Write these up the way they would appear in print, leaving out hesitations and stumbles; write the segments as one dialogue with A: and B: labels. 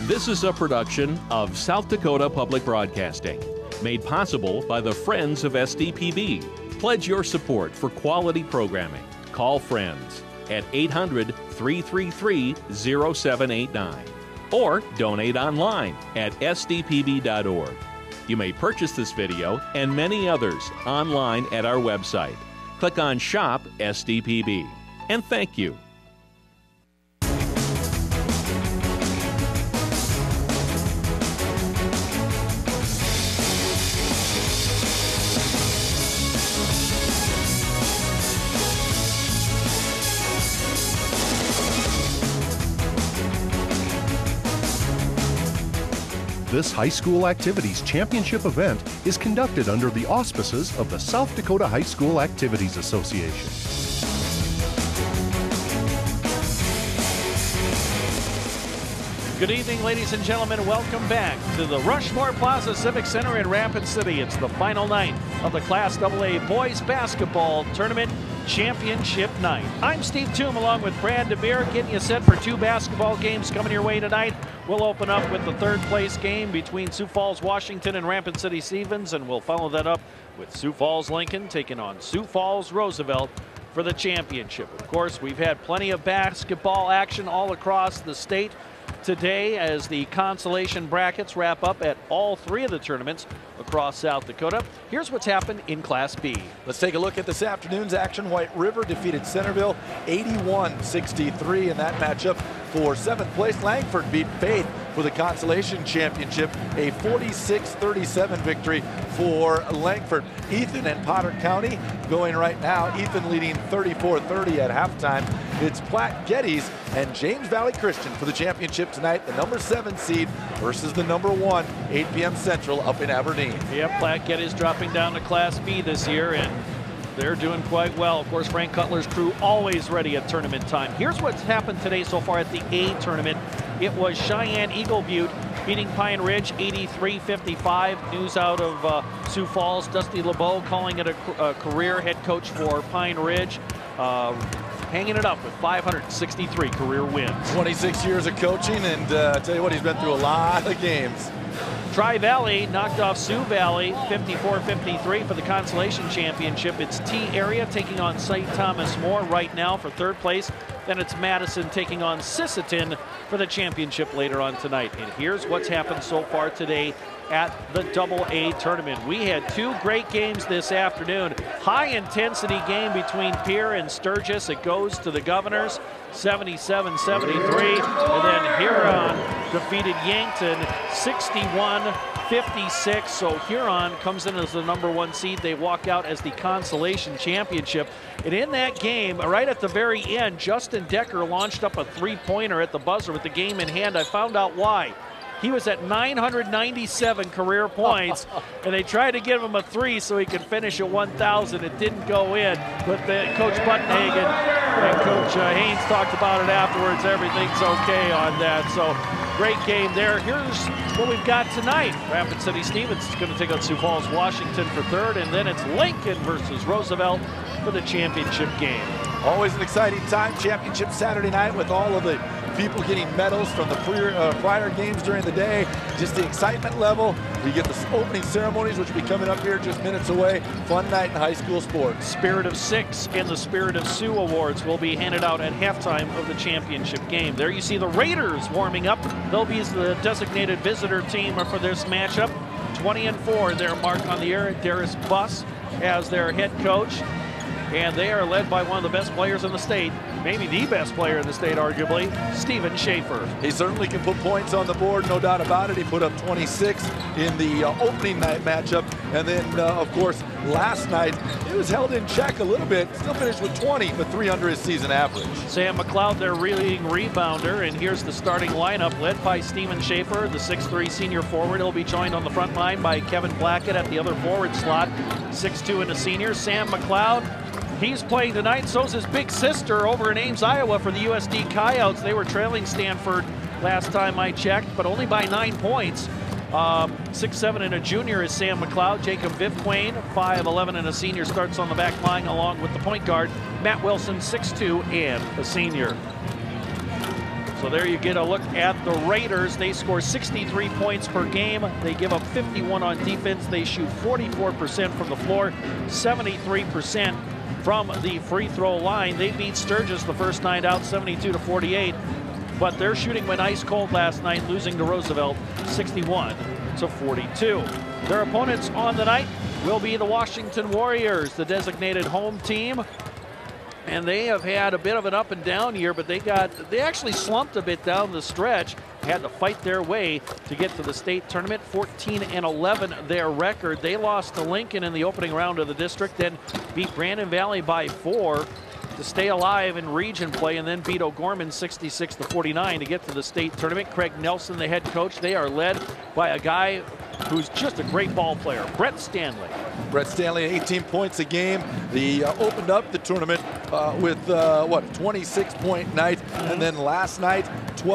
A: This is a production of South Dakota Public Broadcasting, made possible by the Friends of SDPB. Pledge your support for quality programming. Call Friends at 800-333-0789 or donate online at sdpb.org. You may purchase this video and many others online at our website. Click on Shop SDPB. And thank you.
B: This high school activities championship event is conducted under the auspices of the South Dakota High School Activities Association.
C: Good evening, ladies and gentlemen. Welcome back to the Rushmore Plaza Civic Center in Rapid City. It's the final night of the Class AA Boys Basketball Tournament Championship Night. I'm Steve Toom along with Brad DeBeer, getting you set for two basketball games coming your way tonight. We'll open up with the third place game between Sioux Falls, Washington and Rapid City Stevens, and we'll follow that up with Sioux Falls Lincoln taking on Sioux Falls Roosevelt for the championship. Of course, we've had plenty of basketball action all across the state today as the consolation brackets wrap up at all three of the tournaments across South Dakota. Here's what's happened in Class B.
D: Let's take a look at this afternoon's action. White River defeated Centerville 81-63 in that matchup. For 7th place, Langford beat Faith for the consolation championship, a 46-37 victory for Langford. Ethan and Potter County going right now. Ethan leading 34-30 at halftime. It's Platte Geddes and James Valley Christian for the championship tonight. The number 7 seed versus the number 1, 8 p.m. Central up in Aberdeen.
C: Yep, Platte Geddes dropping down to Class B this year, and they're doing quite well. Of course, Frank Cutler's crew always ready at tournament time. Here's what's happened today so far at the A tournament. It was Cheyenne Eagle Butte beating Pine Ridge 83-55. News out of Sioux Falls. Dusty LeBeau calling it a career head coach for Pine Ridge. Hanging it up with 563 career wins.
D: 26 years of coaching, and I tell you what, he's been through a lot of games.
C: Tri-Valley knocked off Sioux Valley 54-53 for the consolation championship. It's T-Area taking on St. Thomas More right now for third place. Then it's Madison taking on Sisseton for the championship later on tonight. And here's what's happened so far today at the AA tournament. We had two great games this afternoon. High intensity game between Pierre and Sturgis. It goes to the Governors 77-73, and then Huron defeated Yankton 61-56. So Huron comes in as the number 1 seed. They walk out as the consolation championship. And in that game, right at the very end, Justin Decker launched up a three-pointer at the buzzer with the game in hand. I found out why. He was at 997 career points, and they tried to give him a 3 so he could finish at 1,000. It didn't go in, but Coach Buttenhagen and Coach Haynes talked about it afterwards. Everything's okay on that. So great game there. Here's what we've got tonight. Rapid City Stevens is going to take on Sioux Falls, Washington for third, and then it's Lincoln versus Roosevelt for the championship game.
D: Always an exciting time. Championship Saturday night with all of the people getting medals from the prior games during the day. Just the excitement level. We get the opening ceremonies, which will be coming up here just minutes away. Fun night in high school sports.
C: Spirit of Six and the Spirit of Sioux awards will be handed out at halftime of the championship game. There you see the Raiders warming up. They'll be the designated visitor team for this matchup. 20-4, their mark on the air. Darius Buss as their head coach. And they are led by one of the best players in the state, maybe the best player in the state, arguably, Steven Schaefer.
D: He certainly can put points on the board, no doubt about it. He put up 26 in the opening night matchup. And then, of course, last night, it was held in check a little bit. Still finished with 20, but 3 under his season average.
C: Sam McLeod, their leading rebounder. And here's the starting lineup, led by Steven Schaefer, the 6'3 senior forward. He'll be joined on the front line by Kevin Blackett at the other forward slot, 6'2 and a senior. Sam McLeod, he's playing tonight. So's his big sister over in Ames, Iowa for the USD Coyotes. They were trailing Stanford last time I checked, but only by 9 points. 6'7 and a junior is Sam McLeod. Jacob Vivquain, 5'11 and a senior, starts on the back line along with the point guard, Matt Wilson, 6'2 and a senior. So there you get a look at the Raiders. They score 63 points per game. They give up 51 on defense. They shoot 44% from the floor, 73% from the free throw line. They beat Sturgis the first night out, 72-48. But their shooting went ice cold last night, losing to Roosevelt 61-42. Their opponents on the night will be the Washington Warriors, the designated home team. And they have had a bit of an up and down year, but they actually slumped a bit down the stretch. Had to fight their way to get to the state tournament. 14-11 their record. They lost to Lincoln in the opening round of the district, then beat Brandon Valley by 4 to stay alive in region play, and then beat O'Gorman 66-49 to get to the state tournament. Craig Nelson, the head coach, they are led by a guy who's just a great ball player, Brett Stanley.
D: Brett Stanley, 18 points a game. He opened up the tournament with a 26-point night, and then last night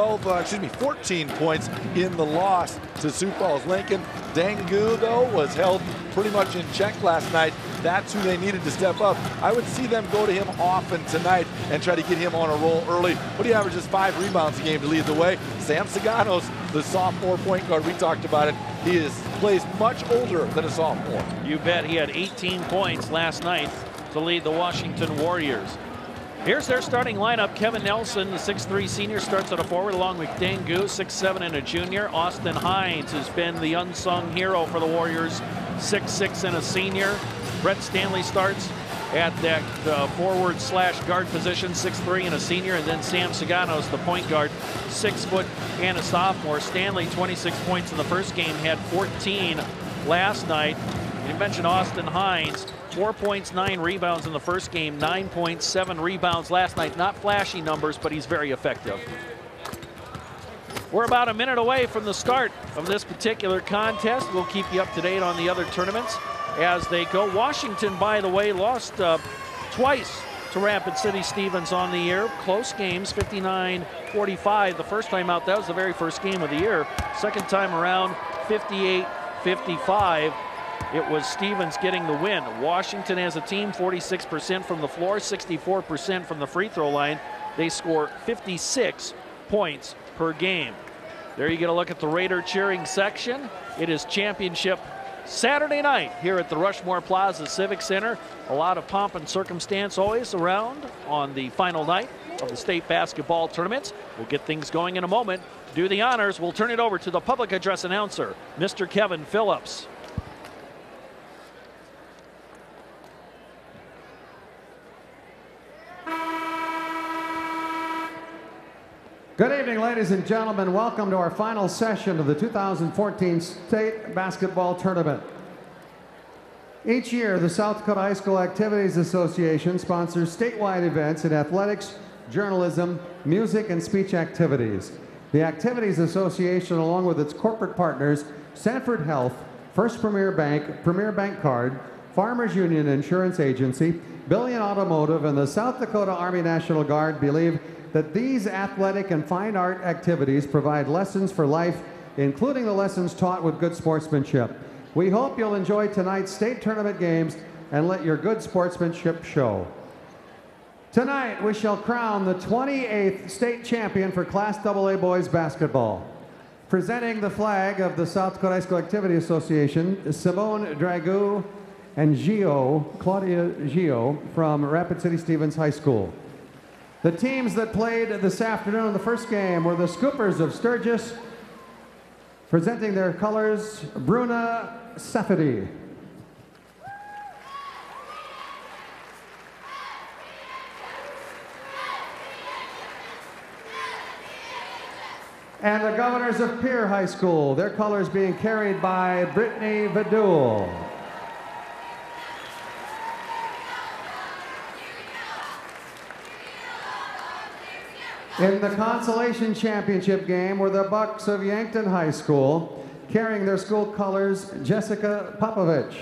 D: 14 points in the loss to Sioux Falls Lincoln. Dangu, though, was held pretty much in check last night. That's who they needed to step up. I would see them go to him often tonight and try to get him on a roll early. But he averages 5 rebounds a game to lead the way. Sam Saganos, the sophomore point guard, we talked about it. He plays much older than a sophomore.
C: You bet. He had 18 points last night to lead the Washington Warriors. Here's their starting lineup. Kevin Nelson, the 6'3 senior, starts at a forward along with Dangu, 6'7 and a junior. Austin Hines has been the unsung hero for the Warriors, 6'6 and a senior. Brett Stanley starts at that forward/guard position, 6'3 and a senior. And then Sam Saganos, the point guard, 6 foot and a sophomore. Stanley, 26 points in the first game, had 14 last night. You mentioned Austin Hines. 4 points, 9 rebounds in the first game, 9 points, 7 rebounds last night. Not flashy numbers, but he's very effective. We're about a minute away from the start of this particular contest. We'll keep you up to date on the other tournaments as they go. Washington, by the way, lost twice to Rapid City Stevens on the year. Close games, 59-45. The first time out, that was the very first game of the year. Second time around, 58-55. It was Stevens getting the win. Washington as a team, 46% from the floor, 64% from the free throw line. They score 56 points per game. There you get a look at the Raider cheering section. It is championship Saturday night here at the Rushmore Plaza Civic Center. A lot of pomp and circumstance always around on the final night of the state basketball tournaments. We'll get things going in a moment. To do the honors, we'll turn it over to the public address announcer, Mr. Kevin Phillips.
E: Good evening, ladies and gentlemen. Welcome to our final session of the 2014 State Basketball Tournament. Each year, the South Dakota High School Activities Association sponsors statewide events in athletics, journalism, music, and speech activities. The Activities Association, along with its corporate partners, Sanford Health, First Premier Bank Card, Farmers Union Insurance Agency, Billion Automotive, and the South Dakota Army National Guard believe that these athletic and fine art activities provide lessons for life, including the lessons taught with good sportsmanship. We hope you'll enjoy tonight's state tournament games and let your good sportsmanship show. Tonight, we shall crown the 28th state champion for Class AA boys basketball. Presenting the flag of the South Dakota High School Activity Association, Simone Dragou and Claudia Gio from Rapid City Stevens High School. The teams that played this afternoon in the first game were the Scoopers of Sturgis, presenting their colors, Bruna Safety. And the Governors of Pierre High School, their colors being carried by Brittany Vidul. In the consolation championship game were the Bucks of Yankton High School, carrying their school colors, Jessica Popovich.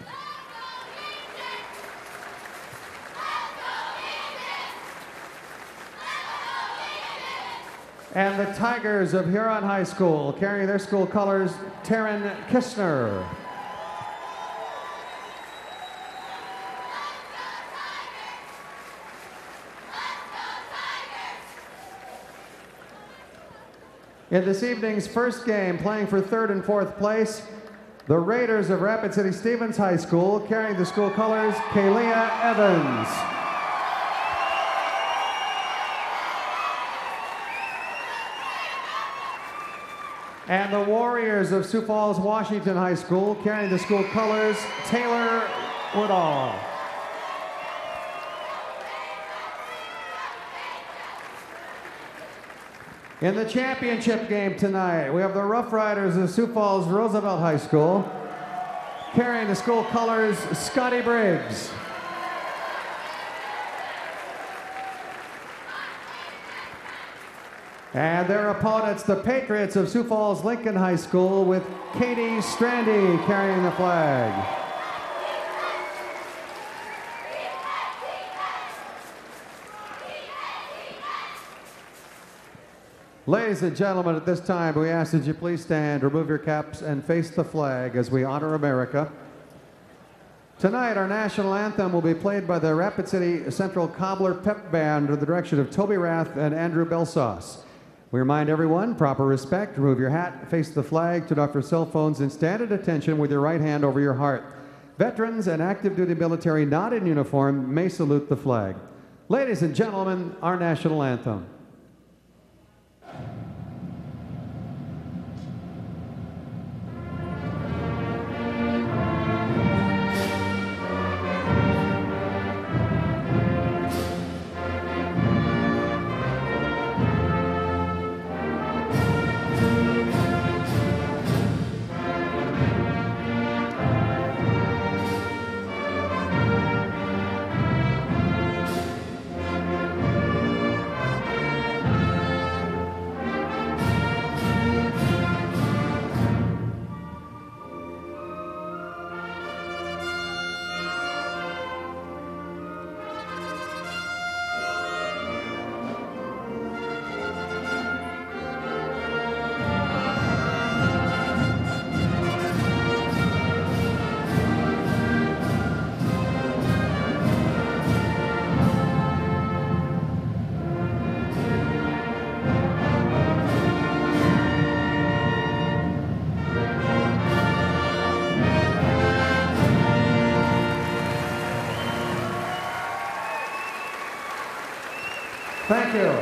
E: And the Tigers of Huron High School, carrying their school colors, Taryn Kistner. In this evening's first game, playing for 3rd and 4th place, the Raiders of Rapid City Stevens High School, carrying the school colors, Kalia Evans. And the Warriors of Sioux Falls, Washington High School, carrying the school colors, Taylor Woodall. In the championship game tonight, we have the Rough Riders of Sioux Falls Roosevelt High School, carrying the school colors, Scotty Briggs. And their opponents, the Patriots of Sioux Falls Lincoln High School, with Katie Strandy carrying the flag. Ladies and gentlemen, at this time, we ask that you please stand, remove your caps, and face the flag as we honor America. Tonight, our national anthem will be played by the Rapid City Central Cobbler Pep Band under the direction of Toby Rath and Andrew Belsauce. We remind everyone, proper respect, remove your hat, face the flag, turn off your cell phones, and stand at attention with your right hand over your heart. Veterans and active duty military not in uniform may salute the flag. Ladies and gentlemen, our national anthem. Thank you.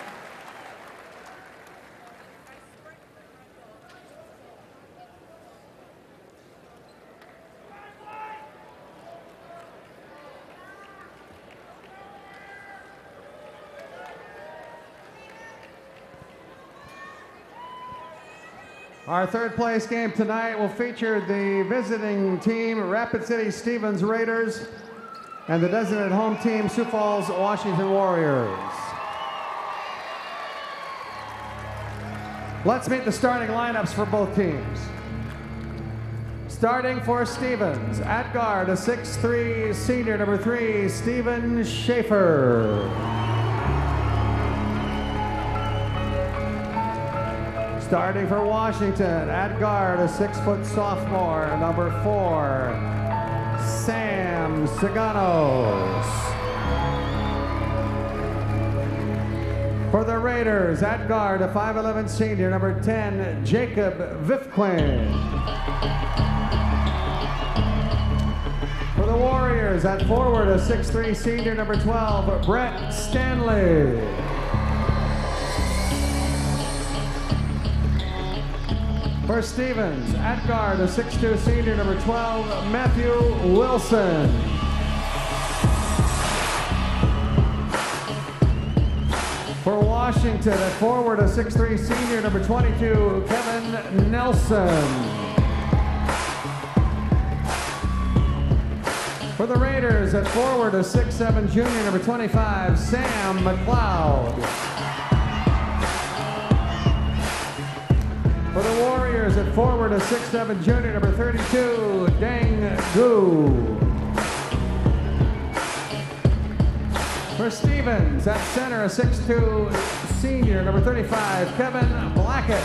E: Our 3rd place game tonight will feature the visiting team, Rapid City Stevens Raiders, and the designated home team, Sioux Falls Washington Warriors. Let's meet the starting lineups for both teams. Starting for Stevens, at guard, a 6'3" senior, number 3, Stephen Schaefer. Starting for Washington, at guard, a 6-foot sophomore, number 4, Sam Saganos. For the Raiders, at guard, a 5'11" senior, number 10, Jacob Vifquin. For the Warriors, at forward, a 6'3" senior, number 12, Brett Stanley. For Stevens, at guard, a 6'2" senior, number 12, Matthew Wilson. For Washington, at forward, a 6'3" senior, number 22, Kevin Nelson. For the Raiders, at forward, a 6'7" junior, number 25, Sam McLeod. For the Warriors, at forward, a 6'7" junior, number 32, Deng Gu. For Stevens, at center, a 6'2" senior, number 35, Kevin Blackett.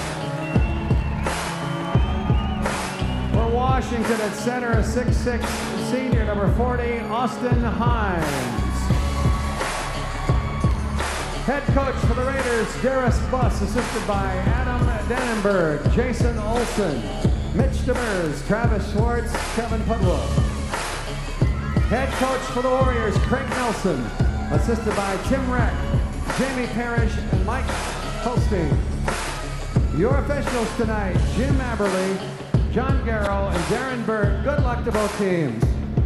E: For Washington, at center, a 6'6" senior, number 40, Austin Hines. Head coach for the Raiders, Darius Buss, assisted by Adam Dannenberg, Jason Olson, Mitch Demers, Travis Schwartz, Kevin Pudwell. Head coach for the Warriors, Craig Nelson, assisted by Tim Reck, Jamie Parrish, and Mike Holstein. Your officials tonight, Jim Aberley, John Garrow, and Darren Burt. Good luck to both teams.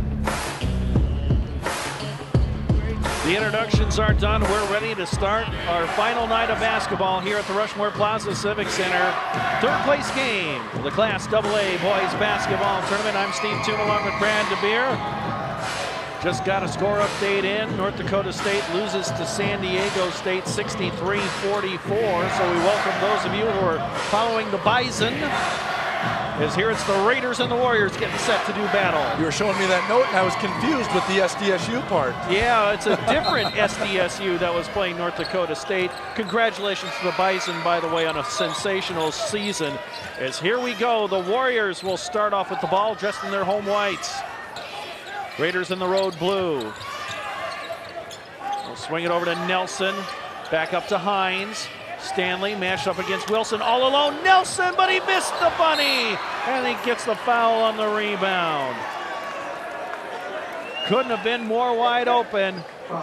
C: The introductions are done. We're ready to start our final night of basketball here at the Rushmore Plaza Civic Center. Third place game for the Class AA Boys Basketball Tournament. I'm Steve Toon along with Brad DeBeer. Just got a score update in. North Dakota State loses to San Diego State 63-44. So we welcome those of you who are following the Bison, as here it's the Raiders and the Warriors getting set to do battle.
D: You were showing me that note and I was confused with the SDSU part.
C: Yeah, it's a different SDSU that was playing North Dakota State. Congratulations to the Bison, by the way, on a sensational season. As here we go, the Warriors will start off with the ball dressed in their home whites. Raiders in the road blue. We'll swing it over to Nelson. Back up to Hines. Stanley matched up against Wilson all alone. Nelson, but he missed the bunny. And he gets the foul on the rebound. Couldn't have been more wide open.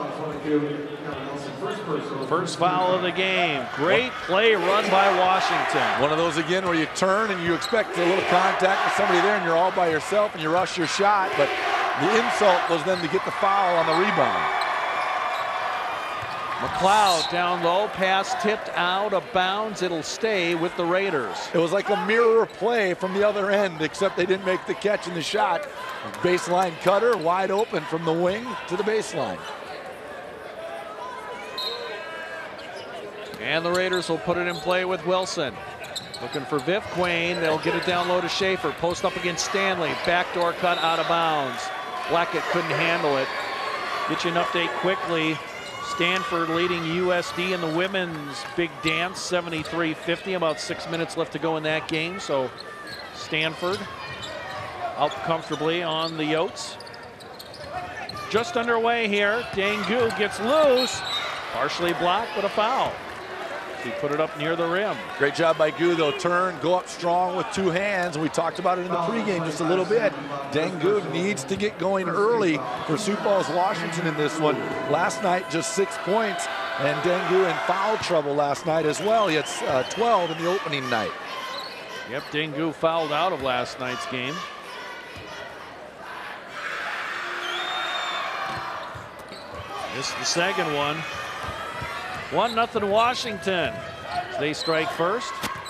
C: First foul of the game. Great play run by Washington.
D: One of those again where you turn and you expect a little contact with somebody there and you're all by yourself and you rush your shot, but the insult was then to get the foul on the rebound.
C: McLeod down low, pass tipped out of bounds. It'll stay with the Raiders.
D: It was like a mirror play from the other end, except they didn't make the catch in the shot. Baseline cutter, wide open from the wing to the baseline.
C: And the Raiders will put it in play with Wilson. Looking for Viv Quain. They'll get it down low to Schaefer. Post up against Stanley. Backdoor cut out of bounds. Blackett couldn't handle it. Get you an update quickly. Stanford leading USD in the women's big dance, 73-50. About 6 minutes left to go in that game. So Stanford out comfortably on the Yotes. Just underway here. Dangu gets loose. Partially blocked, but a foul. He put it up near the rim.
D: Great job by Gu, though. Turn, go up strong with two hands. We talked about it in the pregame just a little bit. Dangu needs to get going early for Sioux Falls, Washington in this one. Last night, just 6 points, and Dangu in foul trouble last night as well. He had 12 in the opening night.
C: Yep, Dangu fouled out of last night's game. This is the second one. 1-0 Washington. They strike first.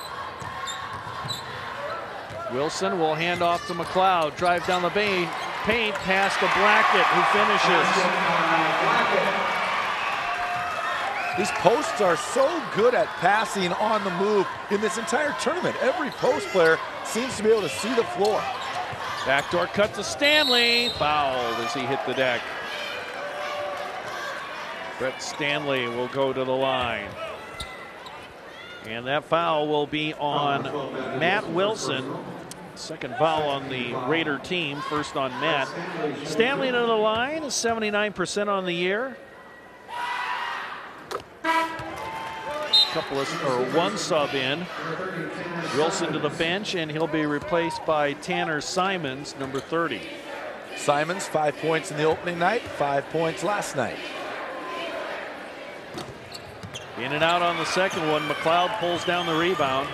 C: Wilson will hand off to McLeod. Drive down the paint, pass to Blackett, who finishes.
D: These posts are so good at passing on the move in this entire tournament. Every post player seems to be able to see the floor.
C: Backdoor cut to Stanley. Fouled as he hit the deck. Brett Stanley will go to the line. And that foul will be on Matt Wilson. Second foul on the Raider team, first on Matt. Stanley to the line, 79% on the year. One sub in. Wilson to the bench, and he'll be replaced by Tanner Simons, number 30.
D: Simons, 5 points in the opening night, 5 points last night.
C: In and out on the second one. McLeod pulls down the rebound.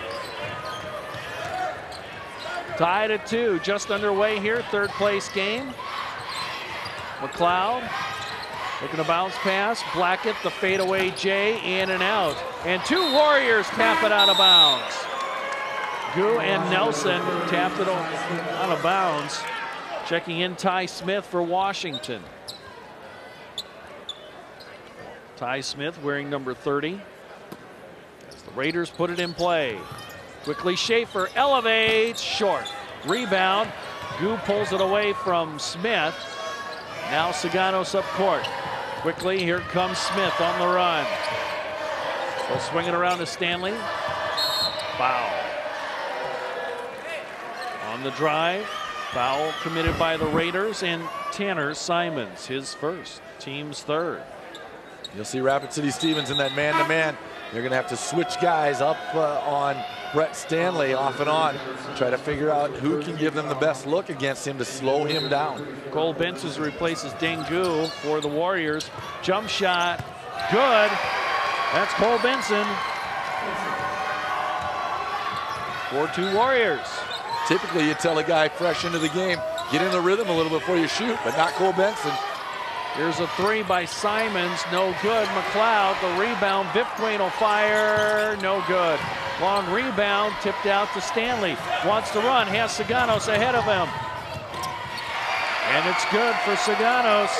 C: Tied at 2, just underway here, third place game. McLeod looking to bounce pass. Blackett, the fadeaway J, in and out. And 2 Warriors tap it out of bounds. Gu and Nelson tapped it out of bounds. Checking in Ty Smith for Washington. Ty Smith wearing number 30. As the Raiders put it in play. Quickly Schaefer elevates, short. Rebound. Gu pulls it away from Smith. Now Saganos up court. Quickly, here comes Smith on the run. They'll swing it around to Stanley. Foul. On the drive. Foul committed by the Raiders, and Tanner Simons, his first, team's third.
D: You'll see Rapid City Stevens in that man-to-man. They're going to have to switch guys up on Brett Stanley off and on. Try to figure out who can give them the best look against him to slow him down.
C: Cole Benson replaces Dengu for the Warriors. Jump shot, good. That's Cole Benson. 4-2 Warriors.
D: Typically, you tell a guy fresh into the game, get in the rhythm a little before you shoot, but not Cole Benson.
C: Here's a three by Simons, no good. McLeod, the rebound. Vifquain will fire, no good. Long rebound, tipped out to Stanley. Wants to run, has Saganos ahead of him. And it's good for Saganos.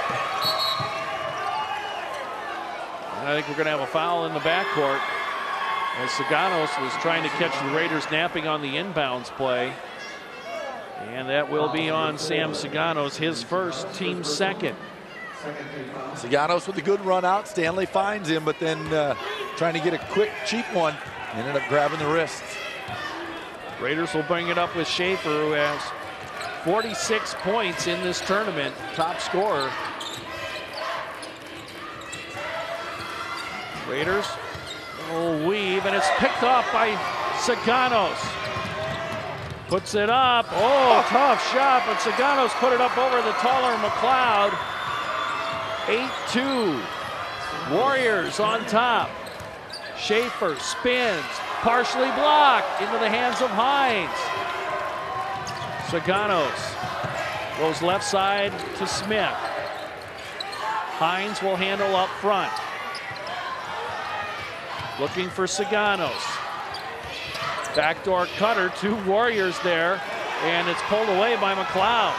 C: And I think we're going to have a foul in the backcourt, as Saganos was trying to catch the Raiders napping on the inbounds play. And that will be on Sam Saganos, his first, team second.
D: Saganos with a good run out. Stanley finds him, but then trying to get a quick, cheap one. Ended up grabbing the wrists.
C: Raiders will bring it up with Schaefer, who has 46 points in this tournament, top scorer. Raiders will weave, and it's picked off by Saganos. Puts it up. Oh, tough shot, but Saganos put it up over the taller McLeod. 8-2. Warriors on top. Schaefer spins, partially blocked into the hands of Hines. Saganos goes left side to Smith. Hines will handle up front. Looking for Saganos. Backdoor cutter, 2 Warriors there, and it's pulled away by McLeod.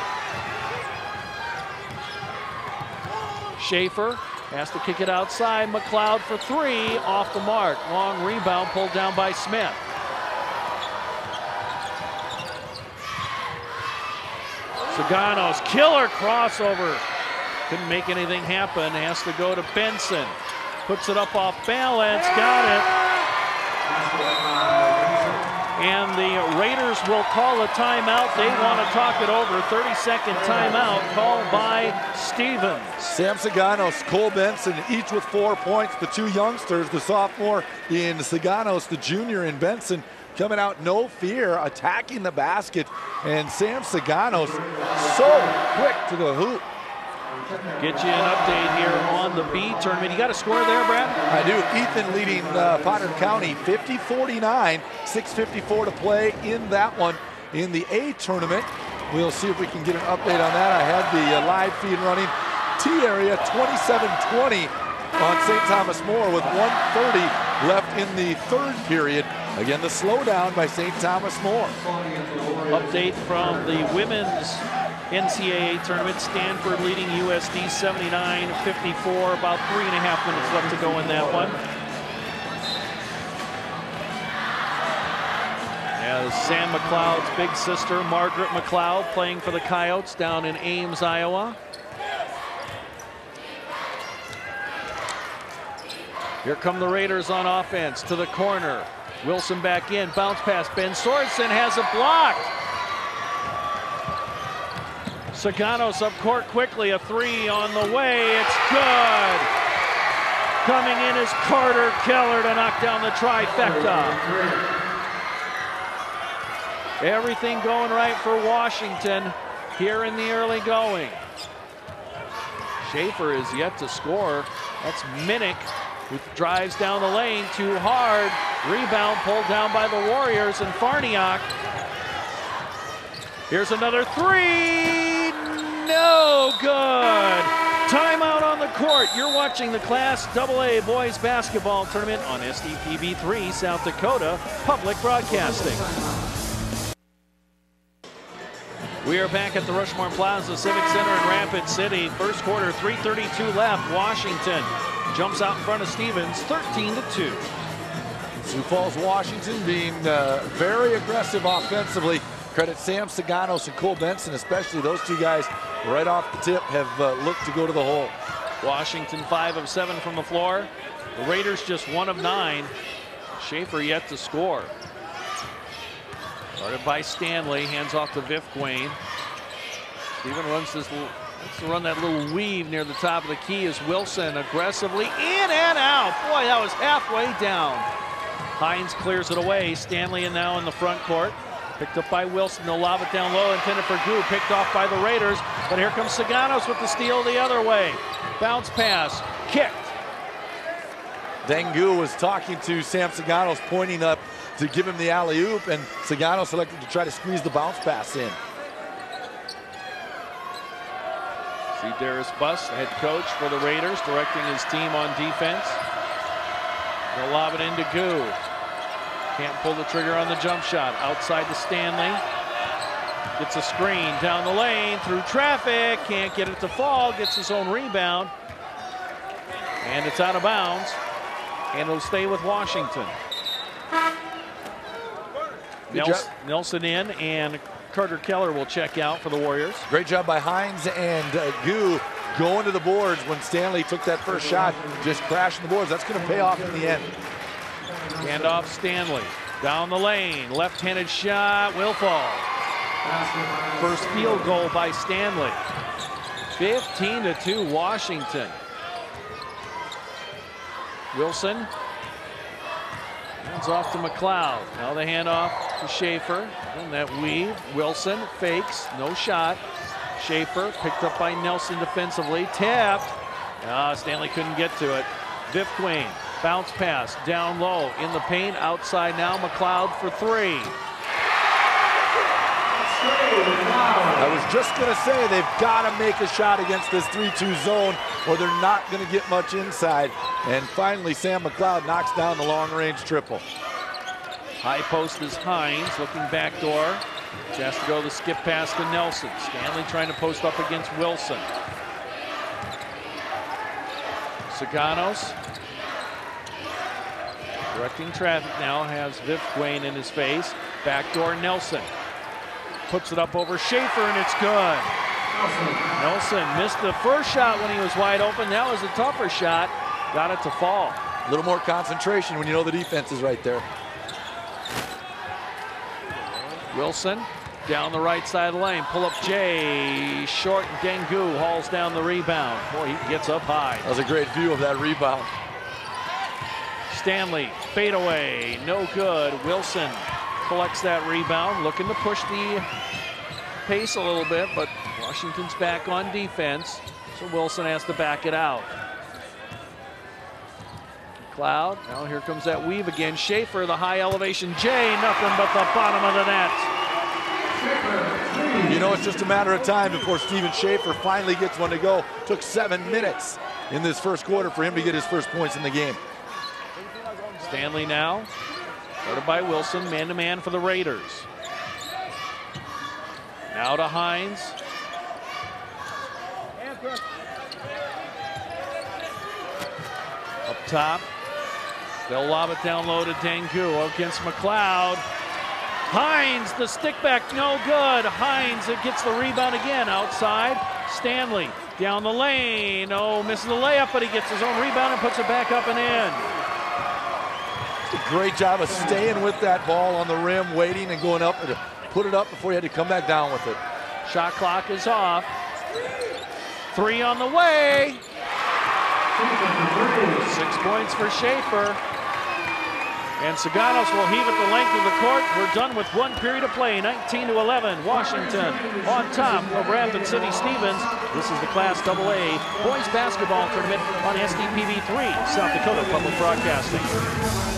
C: Schaefer has to kick it outside. McLeod for 3, off the mark. Long rebound pulled down by Smith. Saganos, killer crossover. Couldn't make anything happen. Has to go to Benson. Puts it up off balance, got it. And the Raiders will call a timeout. They want to talk it over. 30-second timeout called by Stevens.
D: Sam Saganos, Cole Benson, each with 4 points. The 2 youngsters, the sophomore in Saganos, the junior in Benson, coming out no fear, attacking the basket. And Sam Saganos so quick to the hoop.
C: Get you an update here on the B tournament. You got a score there, Brad?
D: I do. Ethan leading Potter County 50-49, 6:54 to play in that one. In the A tournament, we'll see if we can get an update on that. I had the live feed running. T area 27-20 on St. Thomas More with 1:30 left in the 3rd period. Again, the slowdown by St. Thomas More.
C: Update from the women's NCAA tournament. Stanford leading USD 79-54. About 3.5 minutes left to go in that one. As Sam McLeod's big sister, Margaret McLeod, playing for the Coyotes down in Ames, Iowa. Here come the Raiders on offense to the corner. Wilson back in, bounce pass. Ben Sorensen has it blocked. Saganos up court quickly, a 3 on the way, it's good. Coming in is Carter Keller to knock down the trifecta. Everything going right for Washington here in the early going. Schaefer is yet to score. That's Minnick, who drives down the lane too hard. Rebound pulled down by the Warriors, and Farniak. Here's another 3. No good. Timeout on the court. You're watching the Class AA Boys Basketball Tournament on SDPB 3 South Dakota Public Broadcasting. We are back at the Rushmore Plaza Civic Center in Rapid City. First quarter, 3:32 left. Washington jumps out in front of Stevens, 13-2.
D: Sioux Falls, Washington being very aggressive offensively. Credit Sam Saganos and Cole Benson, especially those 2 guys right off the tip have looked to go to the hole.
C: Washington 5 of 7 from the floor. The Raiders just 1 of 9. Schaefer yet to score. Started by Stanley, hands off to Vifquain. Steven runs this Let's run that little weave near the top of the key as Wilson aggressively in and out. Boy, that was halfway down. Hines clears it away. Stanley now in the front court. Picked up by Wilson. They'll lob it down low, intended for Gu. Picked off by the Raiders. But here comes Saganos with the steal the other way. Bounce pass. Kicked.
D: Dengu was talking to Sam Saganos, pointing up to give him the alley-oop, and Saganos selected to try to squeeze the bounce pass in.
C: See Darius Buss, the head coach for the Raiders, directing his team on defense. They'll lob it into Gu. Can't pull the trigger on the jump shot. Outside to Stanley. Gets a screen down the lane through traffic. Can't get it to fall. Gets his own rebound. And it's out of bounds. And it'll stay with Washington. Nelson in, and Carter Keller will check out for the Warriors.
D: Great job by Hines and Gu going to the boards when Stanley took that first shot, just crashing the boards. That's going to pay off in the end.
C: Handoff Stanley. Down the lane. Left-handed shot will fall. First field goal by Stanley. 15-2 Washington. Wilson hands off to McLeod. Now the handoff to Schaefer. And that weave. Wilson fakes. No shot. Schaefer picked up by Nelson defensively. Tapped. Stanley couldn't get to it. Vifquain. Bounce pass. Down low. In the paint. Outside now. McLeod for three.
D: I was just going to say they've got to make a shot against this 3-2 zone or they're not going to get much inside. And finally, Sam McLeod knocks down the long-range triple.
C: High post is Hines looking backdoor. He has to go the skip pass to Nelson. Stanley trying to post up against Wilson. Saganos directing traffic now, has Vifquain in his face. Backdoor Nelson. Puts it up over Schaefer, and it's good. Nelson missed the first shot when he was wide open. That was a tougher shot. Got it to fall.
D: A little more concentration when you know the defense is right there.
C: Wilson down the right side of the lane. Pull up Jay. Short, and Dengu hauls down the rebound. Boy, he gets up high.
D: That was a great view of that rebound.
C: Stanley, fade away. No good. Wilson collects that rebound, looking to push the pace a little bit, but Washington's back on defense, so Wilson has to back it out. McLeod, now here comes that weave again. Schaefer, the high elevation J, nothing but the bottom of the net.
D: You know, it's just a matter of time before Steven Schaefer finally gets one to go. Took 7 minutes in this first quarter for him to get his first points in the game.
C: Stanley now. Guarded by Wilson, man-to-man for the Raiders. Now to Hines. Up top. They'll lob it down low to Dengu against McLeod. Hines, the stick back, no good. Hines, it gets the rebound again outside. Stanley down the lane. Oh, misses the layup, but he gets his own rebound and puts it back up and in.
D: Great job of staying with that ball on the rim, waiting and going up and put it up before he had to come back down with it.
C: Shot clock is off. Three on the way. 6 points for Schaefer. And Saganos will heave it the length of the court. We're done with one period of play, 19-11. Washington on top of Rapid City Stevens. This is the Class AA Boys Basketball Tournament on SDPB 3, South Dakota Public Broadcasting.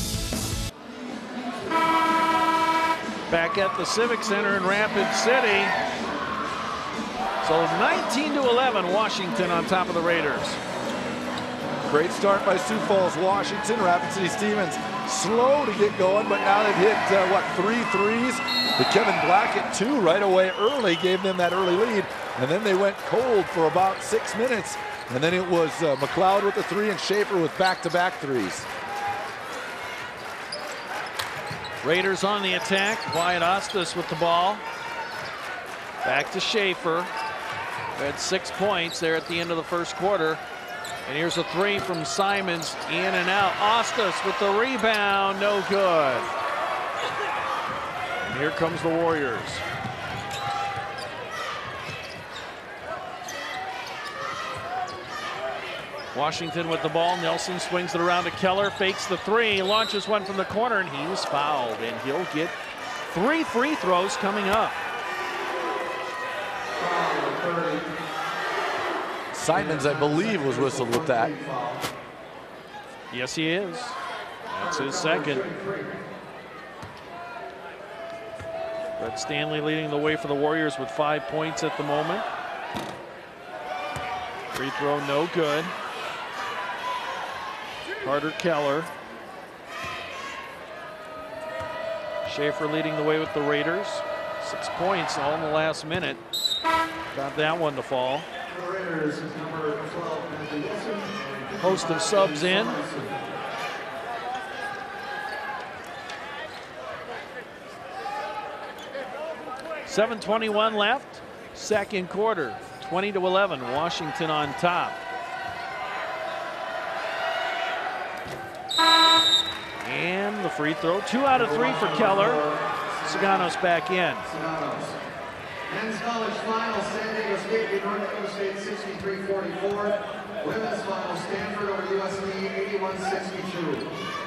C: Back at the Civic Center in Rapid City. So 19-11, Washington on top of the Raiders.
D: Great start by Sioux Falls, Washington. Rapid City Stevens slow to get going, but now they've hit, 3 threes. The Kevin Blackett 2 right away early gave them that early lead. And then they went cold for about 6 minutes. And then it was McLeod with the 3 and Schaefer with back-to-back threes.
C: Raiders on the attack. Wyatt Ostis with the ball. Back to Schaefer. Had 6 points there at the end of the first quarter. And here's a 3 from Simons, in and out. Ostis with the rebound, no good. And here comes the Warriors. Washington with the ball. Nelson swings it around to Keller, fakes the three, launches one from the corner, and he's fouled. And he'll get 3 free throws coming up.
D: Simons, I believe, was whistled with that.
C: Yes, he is. That's his second. Brett Stanley leading the way for the Warriors with 5 points at the moment. Free throw no good. Carter Keller. Schaefer leading the way with the Raiders. 6 points all in the last minute. Got that one to fall. Host of subs in. .7:21 left, second quarter, 20-11, Washington on top. And the free throw, 2 out of 3 for Keller. Saganos back in.
E: Men's college final, San Diego State beat North Dakota State 63-44. Women's final, Stanford over USD 81-62.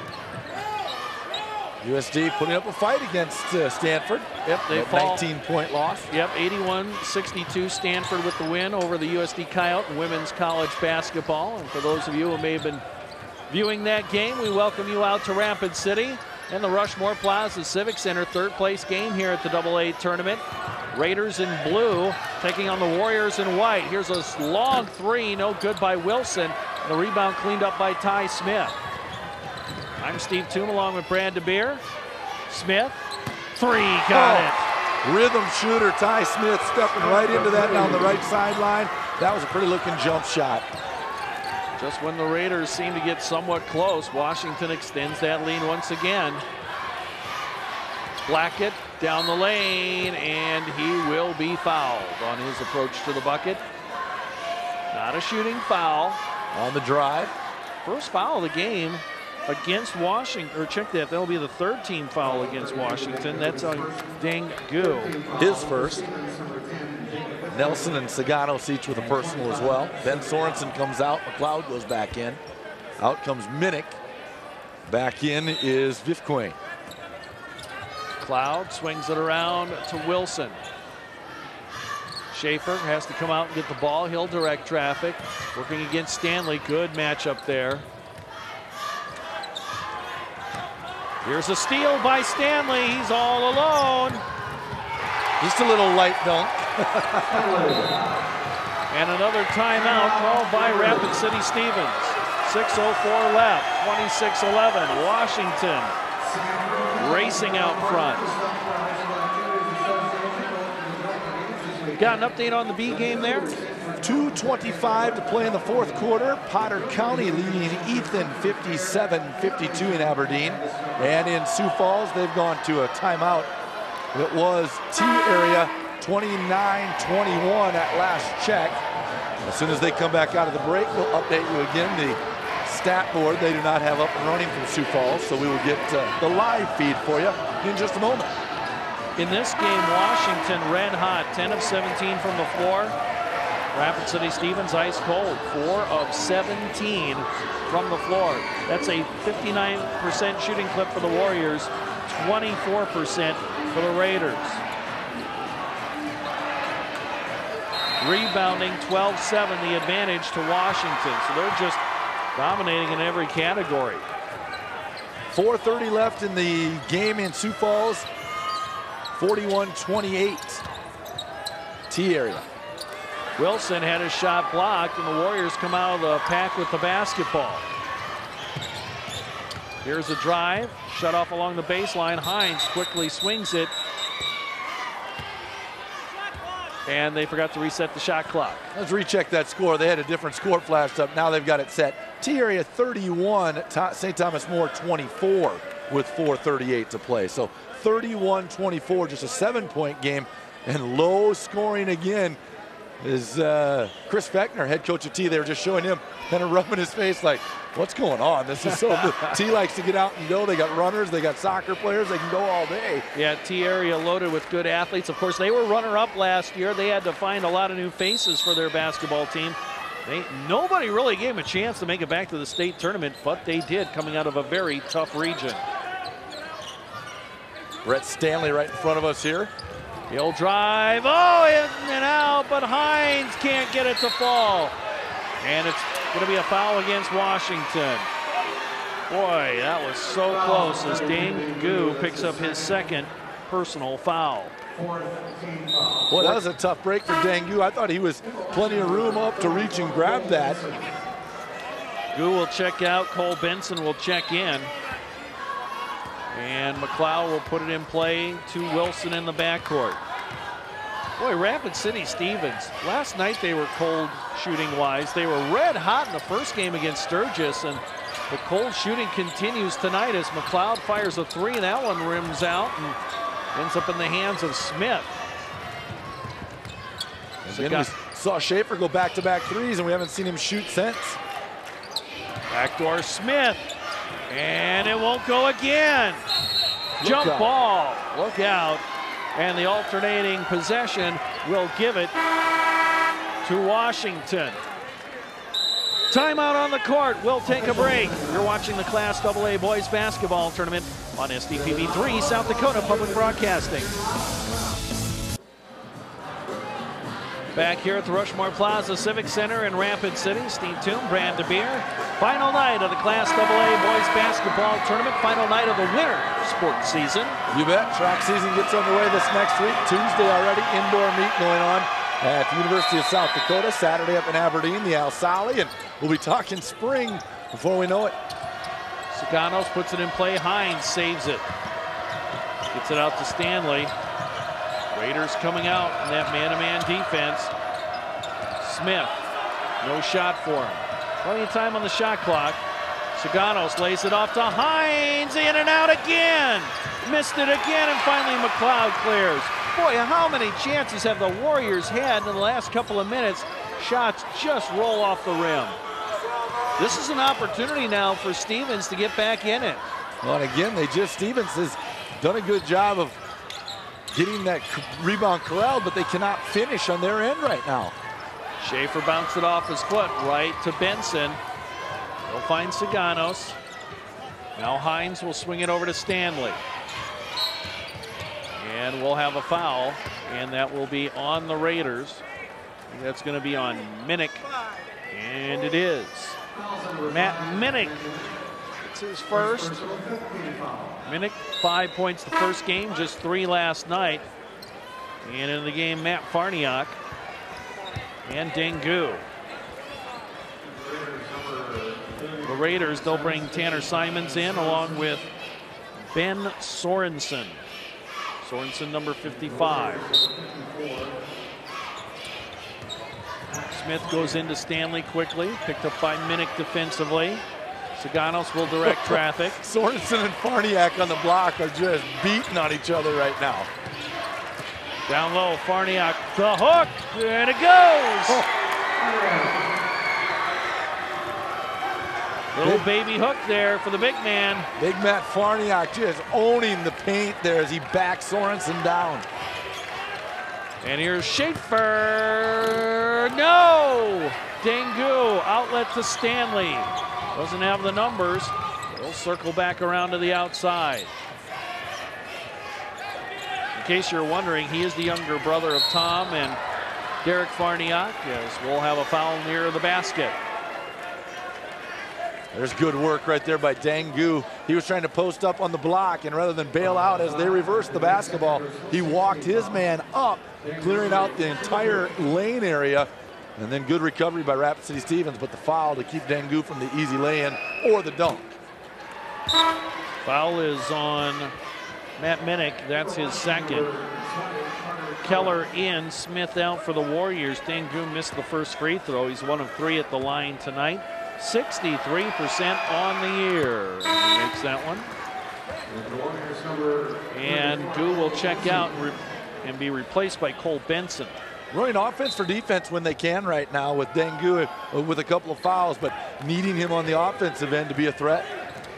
D: USD putting up a fight against Stanford.
C: Yep, they fall.
D: 19-point loss.
C: Yep, 81-62 Stanford with the win over the USD Coyote in women's college basketball. And for those of you who may have been viewing that game, we welcome you out to Rapid City and the Rushmore Plaza Civic Center third place game here at the AA tournament. Raiders in blue taking on the Warriors in white. Here's a long three, no good by Wilson. The rebound cleaned up by Ty Smith. I'm Steve Toom along with Brad DeBeer. Smith, three, got it.
D: Rhythm shooter Ty Smith stepping right into that down the right sideline. That was a pretty looking jump shot.
C: Just when the Raiders seem to get somewhat close, Washington extends that lead once again. Blackett down the lane, and he will be fouled on his approach to the bucket. Not a shooting foul.
D: On the drive.
C: First foul of the game against Washington, or check that, that'll be the third team foul against Washington. That's on Dangu.
D: His first. Nelson and Saganos each with a personal as well. Ben Sorensen comes out, McLeod goes back in. Out comes Minnick. Back in is Vifquain.
C: Cloud swings it around to Wilson. Schaefer has to come out and get the ball. He'll direct traffic. Working against Stanley. Good matchup there. Here's a steal by Stanley. He's all alone.
D: Just a little light dunk.
C: And another timeout called by Rapid City Stevens. 6:04 left, 26-11. Washington racing out front. Got an update on the B game there?
D: 2:25 to play in the fourth quarter. Potter County leading Ethan 57-52 in Aberdeen. And in Sioux Falls, they've gone to a timeout. It was T area 29-21 at last check. As soon as they come back out of the break, we'll update you again. The stat board they do not have up and running from Sioux Falls, so we will get the live feed for you in just a moment.
C: In this game, Washington red hot, 10 of 17 from the floor. Rapid City Stevens ice cold, 4 of 17 from the floor. That's a 59% shooting clip for the Warriors, 24% for the Raiders. Rebounding 12-7, the advantage to Washington. So they're just dominating in every category.
D: 4:30 left in the game in Sioux Falls. 41-28. T area.
C: Wilson had his shot blocked, and the Warriors come out of the pack with the basketball. Here's a drive, shut off along the baseline. Hines quickly swings it. And they forgot to reset the shot clock.
D: Let's recheck that score. They had a different score flashed up. Now they've got it set. T area 31, St. Thomas More 24 with 4:38 to play. So 31-24, just a 7-point game, and low scoring again. Is Chris Feckner, head coach of T. They were just showing him, kind of rubbing his face like, what's going on? This is so T likes to get out and go. They got runners, they got soccer players, they can go all day.
C: Yeah, T area loaded with good athletes. Of course, they were runner-up last year. They had to find a lot of new faces for their basketball team. Nobody really gave him a chance to make it back to the state tournament, but they did, coming out of a very tough region.
D: Brett Stanley right in front of us here.
C: He'll drive, oh, in and out, but Hines can't get it to fall. And it's going to be a foul against Washington. Boy, that was so close as Dangu picks up his second personal foul.
D: Boy, that was a tough break for Dangu. I thought he was plenty of room up to reach and grab that.
C: Gu will check out, Cole Benson will check in. And McLeod will put it in play to Wilson in the backcourt. Boy, Rapid City Stevens, last night they were cold shooting-wise. They were red hot in the first game against Sturgis, and the cold shooting continues tonight as McLeod fires a three, and that one rims out and ends up in the hands of Smith.
D: Again, we saw Schaefer go back-to-back threes, and we haven't seen him shoot since.
C: Backdoor Smith, and it won't go again. Jump ball, look out. And the alternating possession will give it to Washington. Timeout on the court. We'll take a break. You're watching the Class AA Boys Basketball Tournament on SDPB 3, South Dakota Public Broadcasting. Back here at the Rushmore Plaza Civic Center in Rapid City, Steve Toom, Brad DeBeer. Final night of the Class AA Boys Basketball Tournament. Final night of the winter sports season.
D: You bet. Track season gets underway this next week. Tuesday already, indoor meet going on at the University of South Dakota. Saturday up in Aberdeen, the Al Sally, and we'll be talking spring before we know it.
C: Saganos puts it in play. Hines saves it. Gets it out to Stanley. Raiders coming out in that man-to-man defense. Smith, no shot for him. Plenty of time on the shot clock. Saganos lays it off to Hines, in and out again. Missed it again, and finally McLeod clears. Boy, how many chances have the Warriors had in the last couple of minutes? Shots just roll off the rim. This is an opportunity now for Stevens to get back in it.
D: Well, and again, Stevens has done a good job of getting that rebound corralled, but they cannot finish on their end right now.
C: Schaefer bounced it off his foot right to Benson. He'll find Saganos. Now Hines will swing it over to Stanley. And we'll have a foul, and that will be on the Raiders. That's going to be on Minnick, and it is. Matt Minnick, it's his first. Minnick, 5 points the first game, just 3 last night. And in the game, Matt Farniak and Dangu. The Raiders, they'll bring Tanner Simons in along with Ben Sorensen. Sorensen, number 55. Smith goes into Stanley quickly, picked up by Minnick defensively. Saganos will direct traffic.
D: Sorensen and Farniak on the block are just beating on each other right now.
C: Down low, Farniak, the hook, and it goes! Oh. Little baby hook there for the big man.
D: Big Matt Farniak just owning the paint there as he backs Sorensen down.
C: And here's Schaefer. No! Dangu, outlet to Stanley. Doesn't have the numbers. He'll circle back around to the outside. In case you're wondering, he is the younger brother of Tom and Derek Farniak. Yes, we'll have a foul near the basket.
D: There's good work right there by Dangu. He was trying to post up on the block, and rather than bail out as they reversed the basketball, he walked his man up, clearing out the entire lane area. And then good recovery by Rapid City Stevens, but the foul to keep Dangu from the easy lay-in or the dunk.
C: Foul is on Matt Minnick. That's his second. Keller in, Smith out for the Warriors. Dangu missed the first free throw. He's 1 of 3 at the line tonight. 63% on the year. He makes that one. And Gu will check out and be replaced by Cole Benson.
D: Running offense for defense when they can right now with Dangu with a couple of fouls, but needing him on the offensive end to be a threat.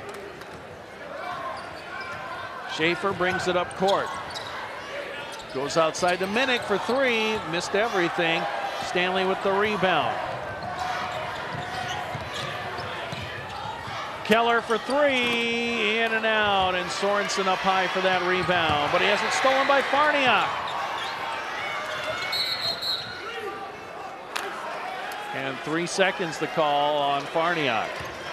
C: Schaefer brings it up court. Goes outside to Minnick for 3. Missed everything. Stanley with the rebound. Keller for three, in and out, and Sorensen up high for that rebound, but he has it stolen by Farniok. And 3 seconds to call on Farniok.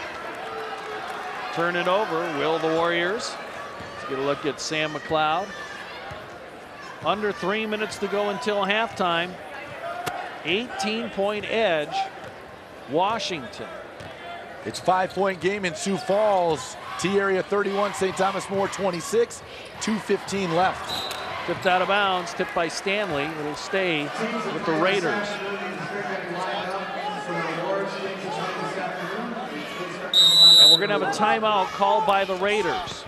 C: Turn it over, will the Warriors. Let's get a look at Sam McLeod. Under 3 minutes to go until halftime. 18-point edge, Washington.
D: It's 5-point game in Sioux Falls. T-area 31, St. Thomas More 26, 2:15 left.
C: Tipped out of bounds, tipped by Stanley. It'll stay with the Raiders. And we're gonna have a timeout called by the Raiders.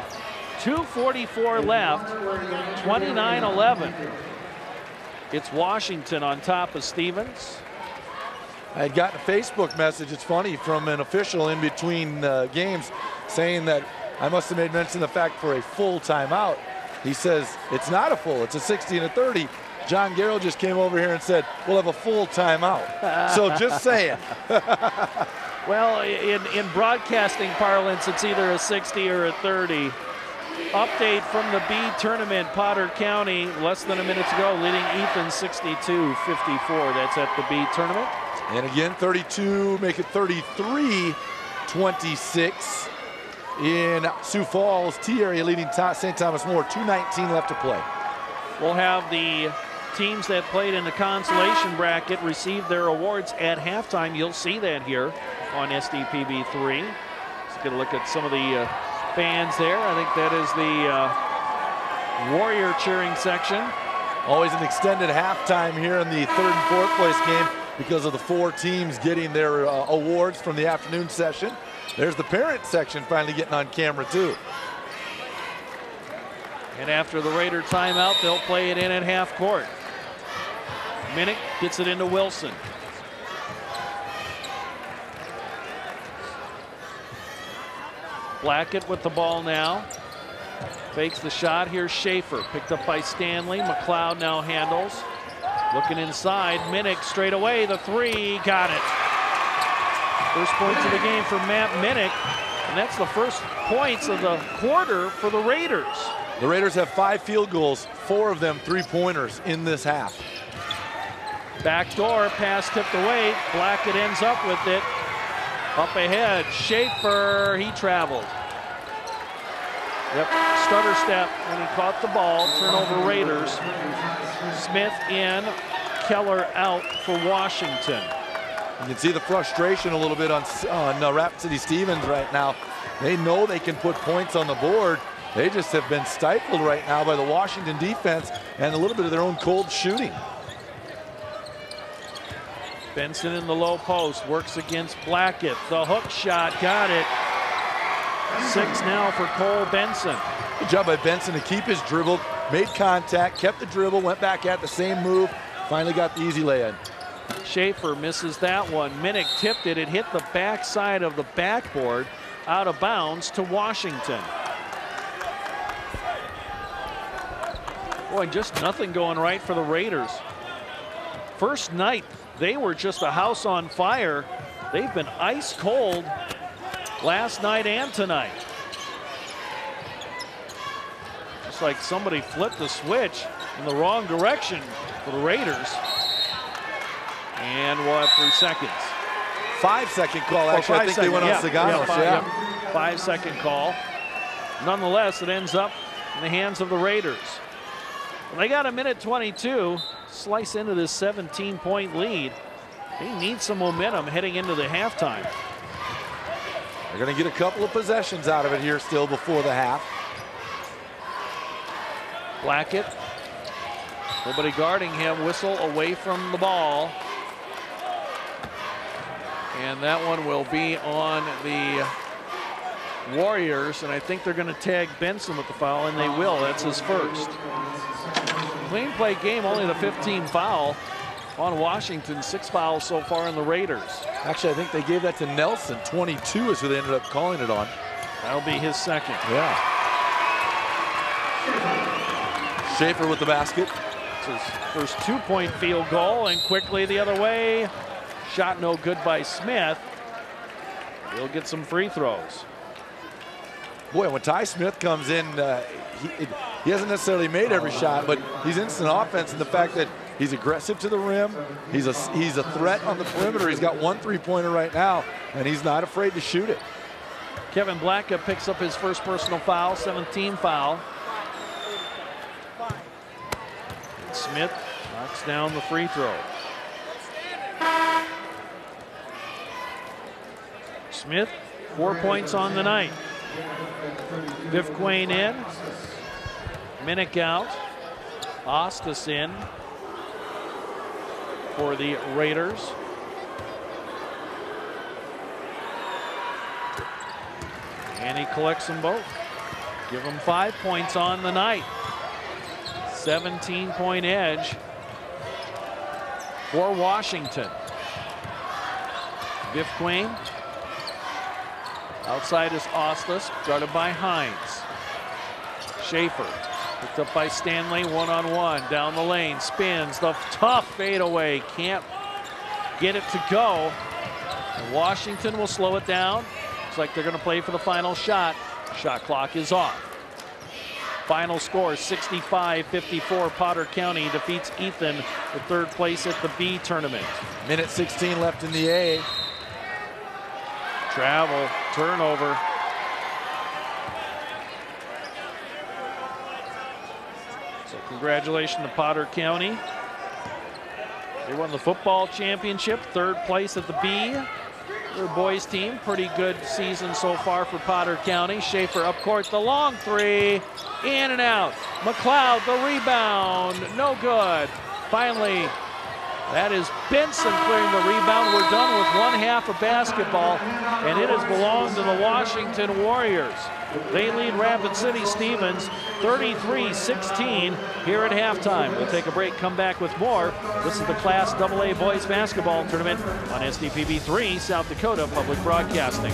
C: 2:44 left, 29-11. It's Washington on top of Stevens.
D: I had gotten a Facebook message, it's funny, from an official in between games saying that I must have made mention of the fact for a full timeout. He says, it's not a full, it's a 60 and a 30. John Garrell just came over here and said, we'll have a full timeout. So just saying.
C: Well, in broadcasting parlance, it's either a 60 or a 30. Update from the B tournament, Potter County, less than a minute to go, leading Ethan 62-54. That's at the B tournament.
D: And again, 32, make it 33-26 in Sioux Falls. T-area leading St. Thomas More, 2:19 left to play.
C: We'll have the teams that played in the consolation bracket receive their awards at halftime. You'll see that here on SDPB 3. Let's get a look at some of the fans there. I think that is the Warrior cheering section.
D: Always an extended halftime here in the 3rd and 4th place game because of the 4 teams getting their awards from the afternoon session. There's the parent section finally getting on camera too.
C: And after the Raider timeout, they'll play it in at half court. Minnick gets it into Wilson. Blackett with the ball now. Fakes the shot. Here's Schaefer. Picked up by Stanley. McLeod now handles. Looking inside. Minnick straight away. The three. Got it. First points of the game for Matt Minnick. And that's the first points of the quarter for the Raiders.
D: The Raiders have 5 field goals, 4 of them 3-pointers in this half.
C: Backdoor pass tipped away. Blackett ends up with it. Up ahead, Schaefer, he traveled. Yep, stutter step when he caught the ball. Turnover Raiders. Smith in, Keller out for Washington.
D: You can see the frustration a little bit on Rapid City Stevens right now. They know they can put points on the board. They just have been stifled right now by the Washington defense and a little bit of their own cold shooting.
C: Benson in the low post, works against Blackett. The hook shot, got it. 6 now for Cole Benson.
D: Good job by Benson to keep his dribble, made contact, kept the dribble, went back at the same move, finally got the easy lay-in.
C: Schaefer misses that one. Minnick tipped it. It hit the backside of the backboard, out of bounds to Washington. Boy, just nothing going right for the Raiders. First night, they were just a house on fire. They've been ice cold last night and tonight. Just like somebody flipped the switch in the wrong direction for the Raiders. And we'll have 3 seconds.
D: 5-second call, actually. I think they went on Saganos.
C: Yeah. 5-second call. Nonetheless, it ends up in the hands of the Raiders. They got a minute 22. Slice into this 17-point lead. They need some momentum heading into the halftime.
D: They're going to get a couple of possessions out of it here still before the half.
C: Blackett. Nobody guarding him. Whistle away from the ball. And that one will be on the Warriors. And I think they're going to tag Benson with the foul, and they will. That's his first. Clean play game, only the 15th foul on Washington. 6 fouls so far on the Raiders.
D: Actually, I think they gave that to Nelson. 22 is who they ended up calling it on.
C: That'll be his second.
D: Yeah. Schaefer with the basket.
C: It's his first 2-point field goal, and quickly the other way. Shot no good by Smith. He'll get some free throws.
D: Boy, when Ty Smith comes in, he hasn't necessarily made every shot, but he's instant offense in the fact that he's aggressive to the rim. He's a threat on the perimeter. He's got 1 3-pointer right now, and he's not afraid to shoot it.
C: Kevin Blacka picks up his first personal foul, 17th foul. Smith knocks down the free throw. Smith, 4 points on the night. Vifquain in. Minnick out. Ostis in for the Raiders. And he collects them both. Give him 5 points on the night. 17-point edge for Washington. Vifquain. Outside is Ostis, guarded by Hines. Schaefer, picked up by Stanley, one-on-one, down the lane, spins, the tough fadeaway, can't get it to go. And Washington will slow it down. Looks like they're going to play for the final shot. Shot clock is off. Final score, 65-54. Potter County defeats Ethan for third place at the B tournament.
D: Minute 16 left in the A.
C: Travel, turnover. So congratulations to Potter County. They won the football championship, third place at the B. Their boys team, pretty good season so far for Potter County. Schaefer up court, the long three, in and out. McLeod, the rebound, no good. Finally, that is Benson clearing the rebound. We're done with one half of basketball, and it has belonged to the Washington Warriors. They lead Rapid City Stevens 33-16 here at halftime. We'll take a break, come back with more. This is the Class AA Boys Basketball Tournament on SDPB 3, South Dakota Public Broadcasting.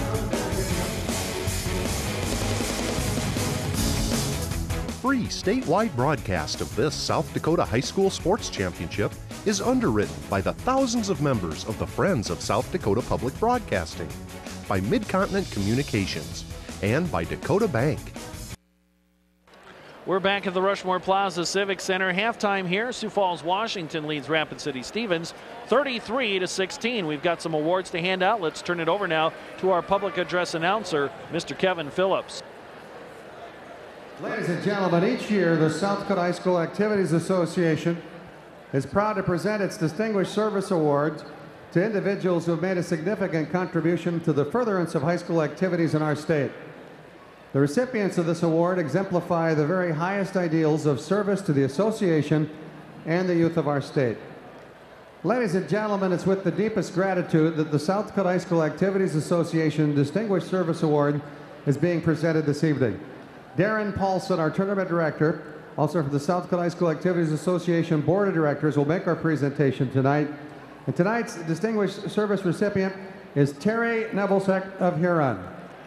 B: Free statewide broadcast of this South Dakota High School Sports Championship is underwritten by the thousands of members of the Friends of South Dakota Public Broadcasting, by Mid-Continent Communications, and by Dakota Bank.
C: We're back at the Rushmore Plaza Civic Center. Halftime here. Sioux Falls, Washington leads Rapid City Stevens 33-16. We've got some awards to hand out. Let's turn it over now to our public address announcer, Mr. Kevin Phillips.
E: Ladies and gentlemen, each year the South Dakota High School Activities Association is proud to present its Distinguished Service Awards to individuals who have made a significant contribution to the furtherance of high school activities in our state. The recipients of this award exemplify the very highest ideals of service to the association and the youth of our state. Ladies and gentlemen, it's with the deepest gratitude that the South Dakota High School Activities Association Distinguished Service Award is being presented this evening. Darren Paulson, our tournament director, also from the South Dakota High School Activities Association Board of Directors, will make our presentation tonight. And tonight's Distinguished Service recipient is Terry Nebelsek of Huron.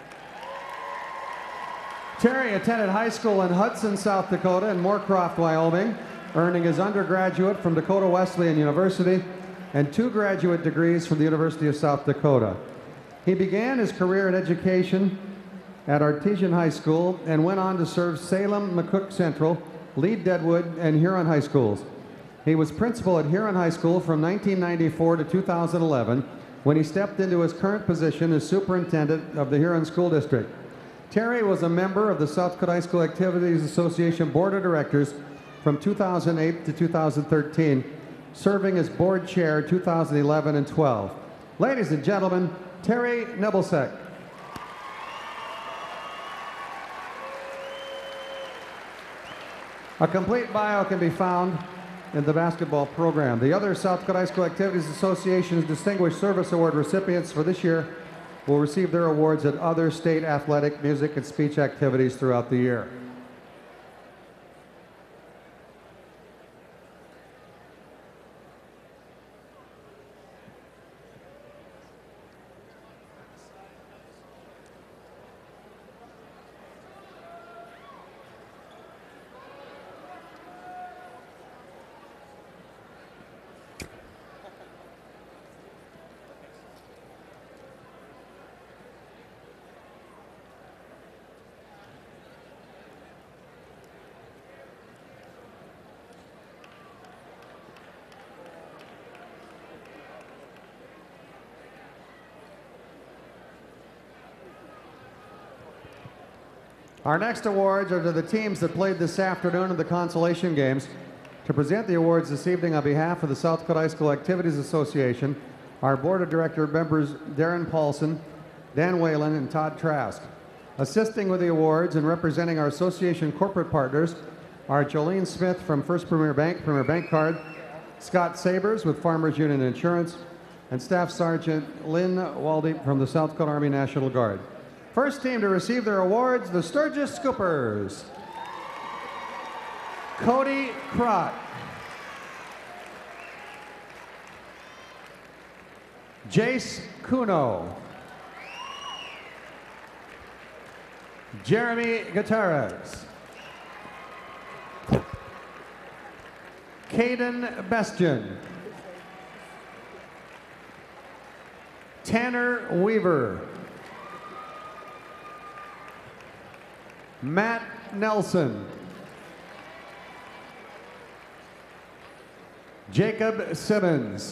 E: Terry attended high school in Hudson, South Dakota and Moorcroft, Wyoming, earning his undergraduate from Dakota Wesleyan University and 2 graduate degrees from the University of South Dakota. He began his career in education at Artesian High School and went on to serve Salem, McCook Central, Lead Deadwood, and Huron High Schools. He was principal at Huron High School from 1994 to 2011 when he stepped into his current position as superintendent of the Huron School District. Terry was a member of the South Dakota High School Activities Association Board of Directors from 2008 to 2013, serving as board chair 2011 and 12. Ladies and gentlemen, Terry Nebelsek. A complete bio can be found in the basketball program. The other South Dakota High School Activities Association's Distinguished Service Award recipients for this year will receive their awards at other state athletic, music, and speech activities throughout the year. Our next awards are to the teams that played this afternoon in the consolation games. To present the awards this evening on behalf of the South Dakota High School Activities Association, our Board of Director members Darren Paulson, Dan Whalen, and Todd Trask. Assisting with the awards and representing our association corporate partners are Jolene Smith from First Premier Bank Card, Scott Sabers with Farmers Union Insurance, and Staff Sergeant Lynn Waldy from the South Dakota Army National Guard. First team to receive their awards, the Sturgis Scoopers. Cody Crott. Jace Kuno. Jeremy Gutierrez. Caden Bestian. Tanner Weaver. Matt Nelson. Jacob Simmons.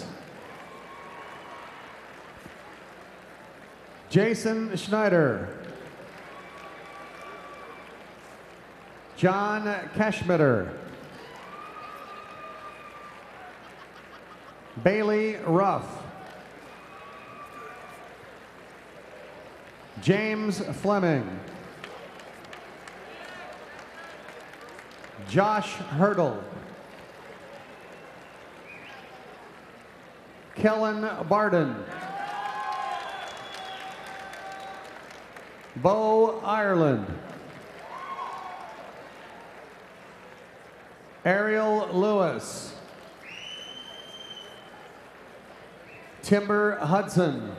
E: Jason Schneider. John Cashmitter. Bailey Ruff. James Fleming. Josh Hurdle. Kellen Barden. Bo Ireland. Ariel Lewis. Timber Hudson.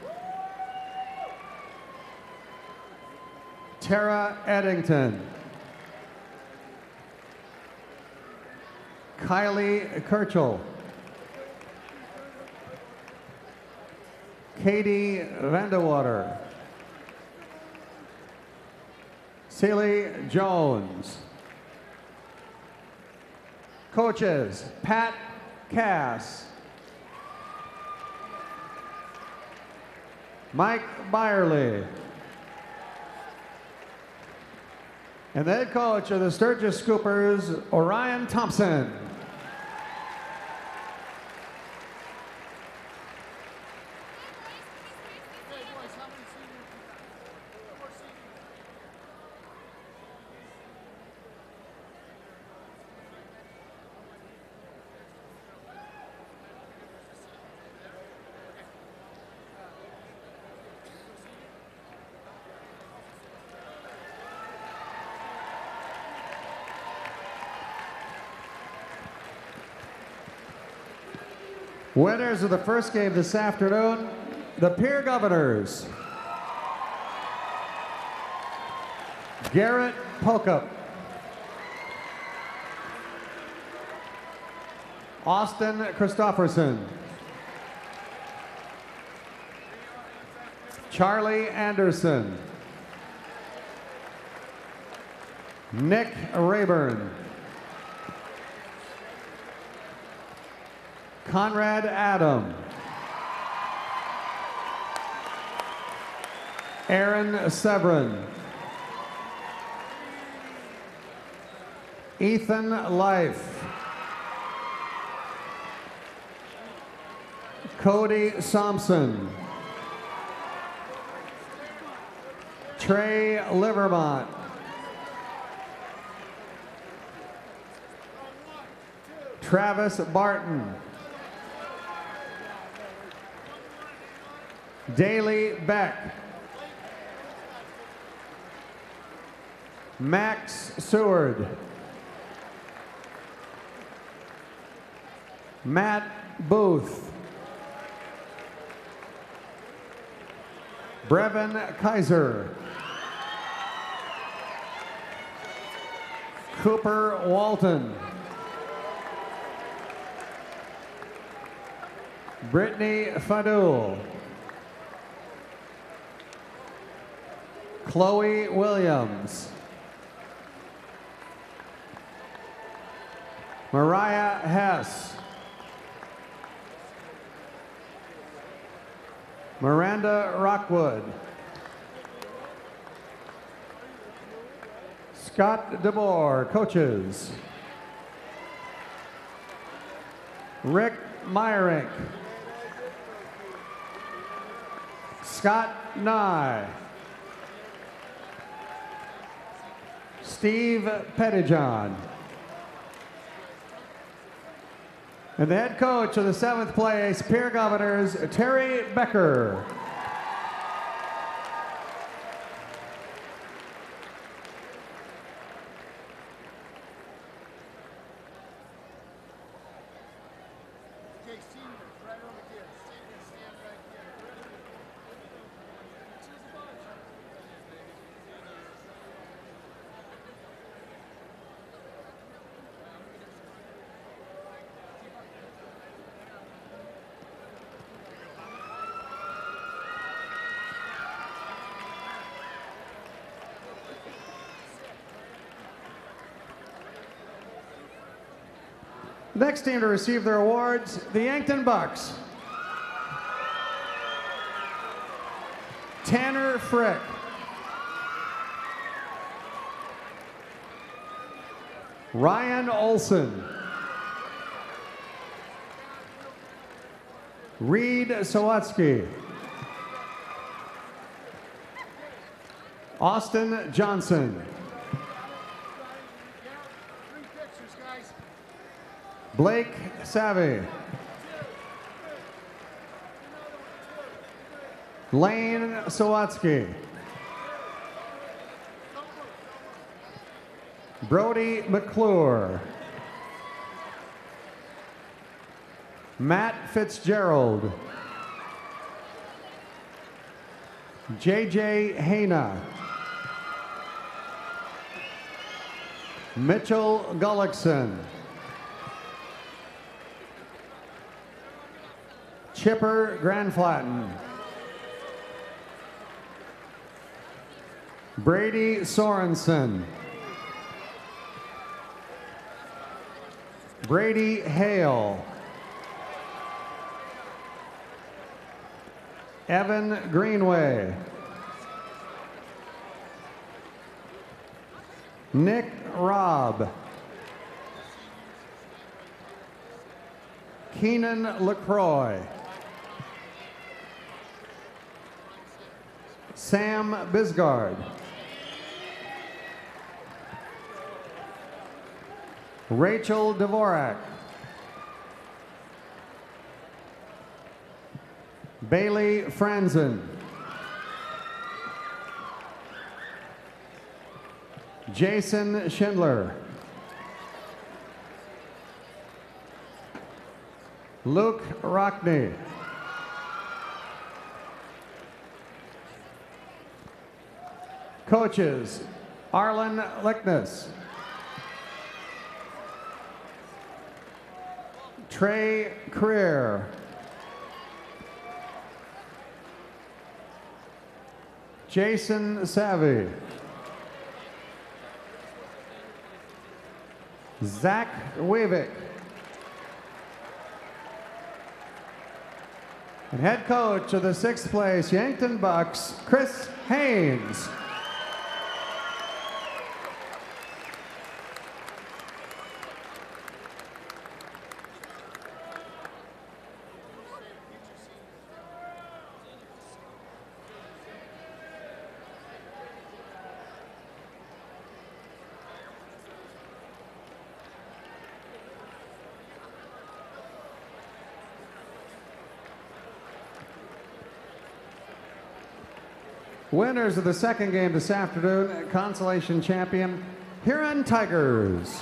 E: Tara Eddington. Kylie Kirchel. Katie Vandewater. Celie Jones. Coaches, Pat Cass. Mike Byerly. And the head coach of the Sturgis Scoopers, Orion Thompson. Winners of the first game this afternoon, the Peer Governors. Garrett Pocup. Austin Christofferson. Charlie Anderson. Nick Rayburn. Conrad Adam. Aaron Severin. Ethan Life. Cody Sampson. Trey Livermont. Travis Barton. Daly Beck. Max Seward. Matt Booth. Brevin Kaiser. Cooper Walton. Brittany Fadul. Chloe Williams. Mariah Hess. Miranda Rockwood. Scott DeBoer, coaches. Rick Meyerink. Scott Nye. Steve Pettijohn. And the head coach of the 7th place Peer Governors, Terry Becker. Next team to receive their awards, the Yankton Bucks. Tanner Frick. Ryan Olson. Reed Sawatsky. Austin Johnson. Blake Savvy. Lane Sawatsky. Brody McClure. Matt Fitzgerald. JJ Hayna. Mitchell Gullickson. Chipper Granflatten. Brady Sorensen. Brady Hale. Evan Greenway. Nick Robb. Keenan LaCroix. Sam Bisgard. Rachel Dvorak. Bailey Franzen. Jason Schindler. Luke Rockney. Coaches, Arlen Lickness. Trey Creer. Jason Savvy. Zach Weavick. And head coach of the 6th place Yankton Bucks, Chris Haynes. Winners of the 2nd game this afternoon, consolation champion, Huron Tigers.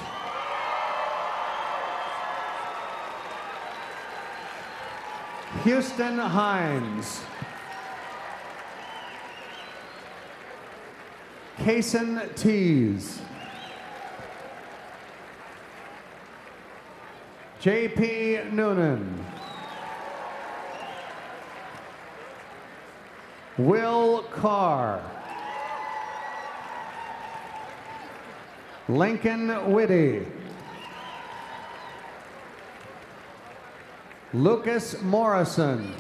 E: Houston Hines. Kaysen Tees. J.P. Noonan. Will Carr. Lincoln Whitty. Lucas Morrison.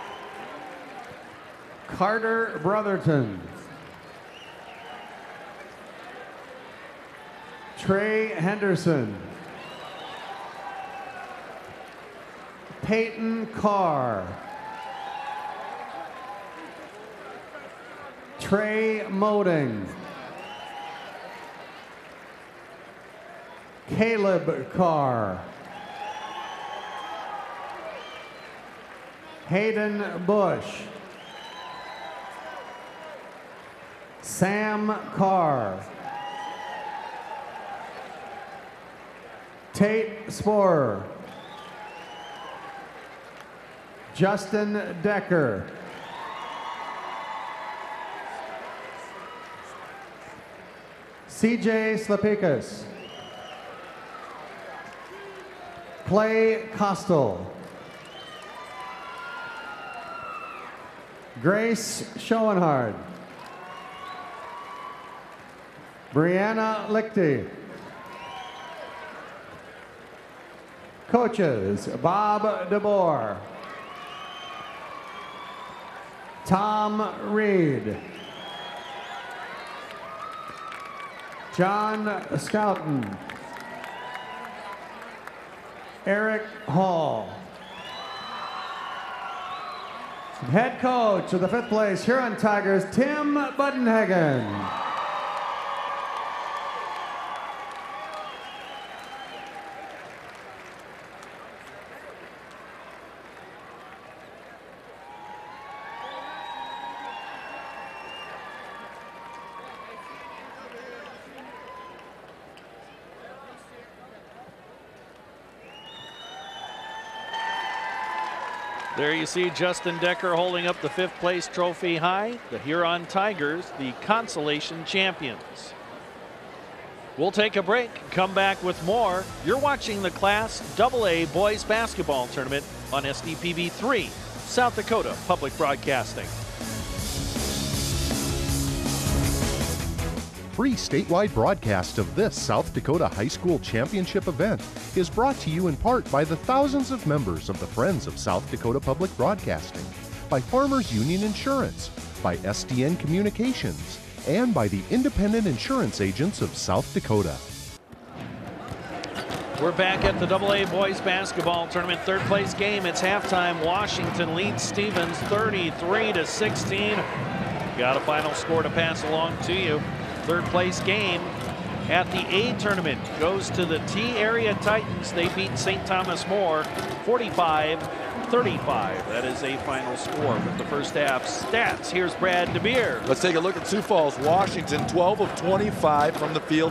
E: Carter Brotherton. Trey Henderson. Peyton Carr. Trey Moding. Caleb Carr. Hayden Bush. Sam Carr. Tate Sporer. Justin Decker. CJ Slapikas. Clay Costel. Grace Schoenhard. Brianna Lichty. Coaches, Bob DeBoer. Tom Reed. John Scouten. Eric Hall. Head coach of the 5th place Huron Tigers, Tim Budenhagen.
C: There you see Justin Decker holding up the 5th place trophy high. The Huron Tigers, the consolation champions. We'll take a break, come back with more. You're watching the Class AA Boys Basketball Tournament on SDPB 3, South Dakota Public Broadcasting.
B: Free statewide broadcast of this South Dakota High School Championship event is brought to you in part by the thousands of members of the Friends of South Dakota Public Broadcasting, by Farmers Union Insurance, by SDN Communications, and by the Independent Insurance Agents of South Dakota.
C: We're back at the AA Boys Basketball Tournament 3rd place game. It's halftime. Washington leads Stevens 33-16. Got a final score to pass along to you. 3rd place game at the A tournament goes to the T Area Titans. They beat St. Thomas More 45-35. That is a final score with the first half stats. Here's Brad DeBeer.
D: Let's take a look at Sioux Falls, Washington. 12 of 25 from the field,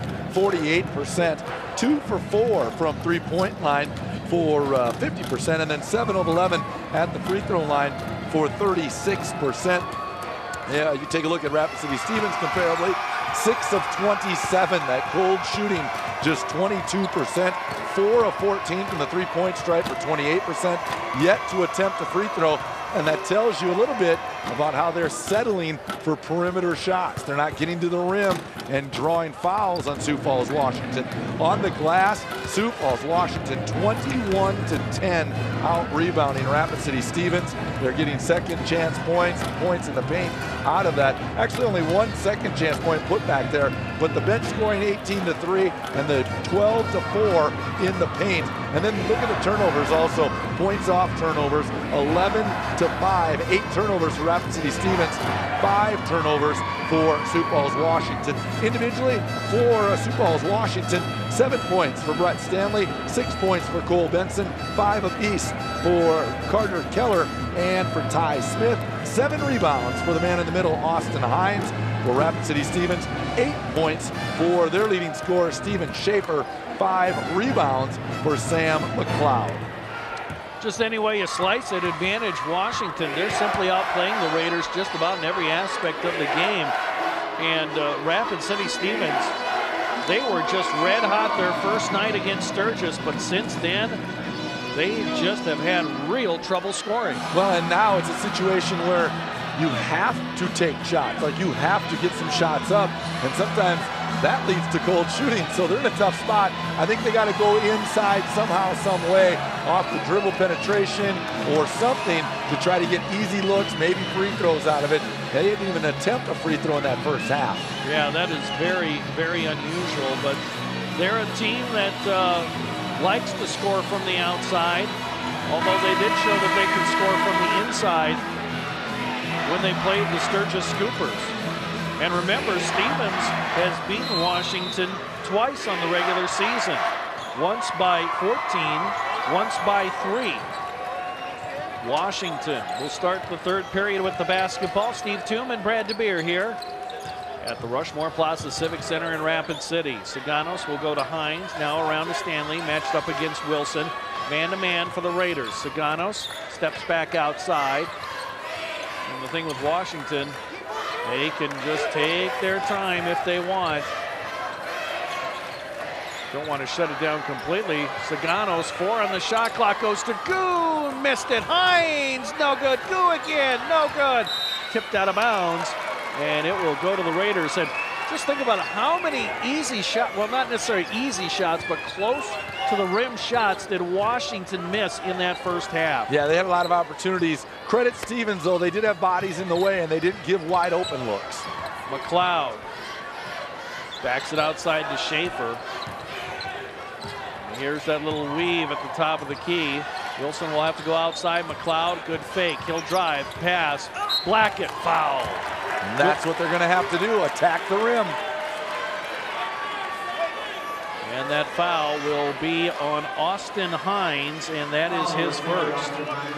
D: 48%. 2 for 4 from three-point line for 50%, and then 7 of 11 at the free throw line for 36%. Yeah, you take a look at Rapid City Stevens comparably. 6 of 27, that cold shooting, just 22%. 4 of 14 from the three-point stripe for 28%. Yet to attempt a free throw, and that tells you a little bit about how they're settling for perimeter shots. They're not getting to the rim and drawing fouls on Sioux Falls, Washington. On the glass, Sioux Falls, Washington 21-10 out rebounding Rapid City Stevens. They're getting second chance points in the paint out of that. Actually only 1 second chance point put back there, but the bench scoring 18-3 and the 12-4 in the paint. And then look at the turnovers also. Points off turnovers, 11-5. 8 turnovers for Rapid City Stevens, 5 turnovers for Sioux Falls, Washington. Individually for Sioux Falls, Washington, 7 points for Brett Stanley, 6 points for Cole Benson, 5 apiece for Carter Keller and for Ty Smith. 7 rebounds for the man in the middle, Austin Hines. For Rapid City Stevens, 8 points for their leading scorer, Steven Schaefer. 5 rebounds for Sam McLeod.
C: Just any way you slice it, advantage Washington. They're simply outplaying the Raiders just about in every aspect of the game. And Rapid City Stevens, they were just red hot their first night against Sturgis, but since then, they just have had real trouble scoring.
D: Well, and now it's a situation where you have to take shots. Like, you have to get some shots up, and sometimes that leads to cold shooting, so they're in a tough spot. I think they got to go inside somehow, some way, off the dribble penetration or something to try to get easy looks, maybe free throws out of it. They didn't even attempt a free throw in that first half.
C: Yeah, that is very, very unusual, but They're a team that likes to score from the outside, although they did show that they could score from the inside when they played the Sturgis Scoopers. And remember, Stevens has beaten Washington twice on the regular season. Once by 14, once by 3. Washington will start the third period with the basketball. Steve Toome and Brad DeBeer here at the Rushmore Plaza Civic Center in Rapid City. Saganos will go to Hines, now around to Stanley, matched up against Wilson. Man-to-man for the Raiders. Saganos steps back outside. And the thing with Washington, they can just take their time if they want. Don't want to shut it down completely. Saganos, 4 on the shot clock, goes to Goo, missed it. Hines, no good. Goo again, no good. Tipped out of bounds, and it will go to the Raiders. And just think about it, how many easy shots, well, not necessarily easy shots, but close to the rim shots did Washington miss in that first half?
D: Yeah, they had a lot of opportunities. Credit Stevens, though, they did have bodies in the way, and they didn't give wide open looks.
C: McLeod backs it outside to Schaefer. And here's that little weave at the top of the key. Wilson will have to go outside. McLeod, good fake. He'll drive, pass. Blackett, foul.
D: And that's what they're going to have to do, attack the rim.
C: And that foul will be on Austin Hines, and that is his first.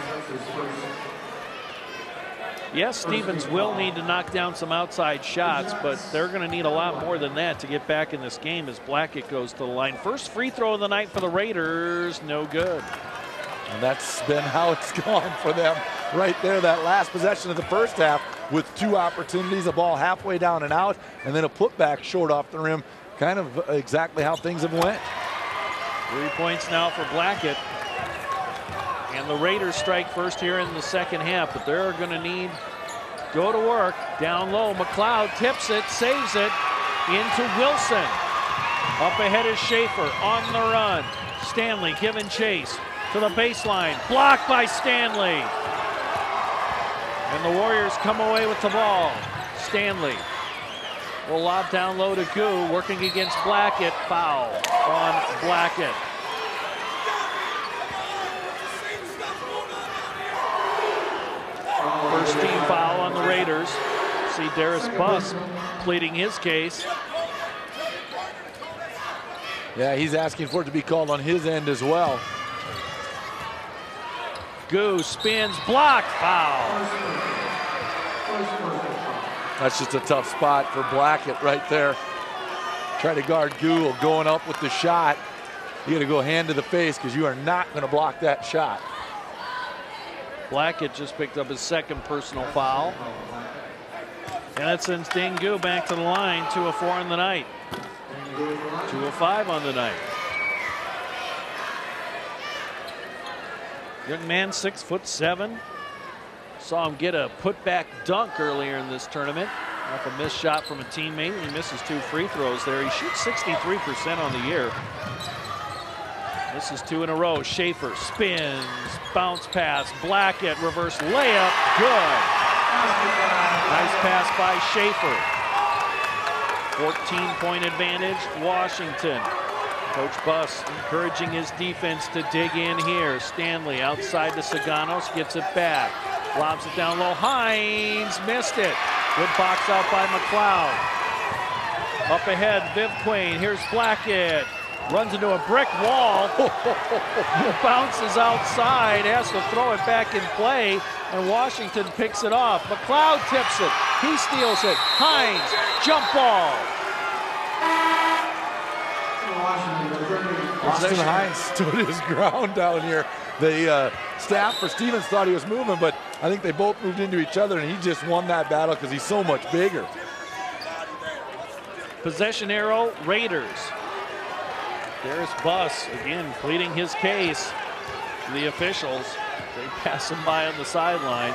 C: Yes, Stevens will need to knock down some outside shots, but they're going to need a lot more than that to get back in this game as Blackett goes to the line. First free throw of the night for the Raiders, no good.
D: And that's been how it's gone for them right there. That last possession of the first half with 2 opportunities, a ball halfway down and out, and then a putback short off the rim. Kind of exactly how things have went.
C: 3 points now for Blackett. And the Raiders strike first here in the second half, but they're going to need go to work. Down low, McLeod tips it, saves it into Wilson. Up ahead is Schaefer on the run. Stanley giving chase to the baseline. Blocked by Stanley. And the Warriors come away with the ball. Stanley will lob down low to Goo, working against Blackett. Foul on Blackett. First team foul on the Raiders. See Darius Buss pleading his case.
D: Yeah, he's asking for it to be called on his end as well.
C: Goo spins, blocked, foul.
D: That's just a tough spot for Blackett right there. Try to guard Goo going up with the shot. You got to go hand to the face because you are not going to block that shot.
C: Blackett just picked up his second personal foul. And that sends Dane Goo back to the line, 2 of 4 on the night. 2 of 5 on the night. Young man, 6'7". Saw him get a putback dunk earlier in this tournament off a missed shot from a teammate. He misses 2 free throws there. He shoots 63% on the year. Misses 2 in a row. Schaefer spins, bounce pass, Blackett, reverse layup, good. Nice pass by Schaefer. 14-point advantage, Washington. Coach Buss encouraging his defense to dig in here. Stanley outside to Saganos, gets it back. Lobs it down low. Hines missed it. Good box out by McLeod. Up ahead, Viv Quain. Here's Blackett. Runs into a brick wall. Bounces outside. Has to throw it back in play. And Washington picks it off. McLeod tips it. He steals it. Hines, jump ball.
D: Austin Hines stood his ground down here. The staff for Stevens thought he was moving, but I think they both moved into each other, and he just won that battle because he's so much bigger.
C: Possession arrow, Raiders. There's Buss, again, pleading his case to the officials. They pass him by on the sideline.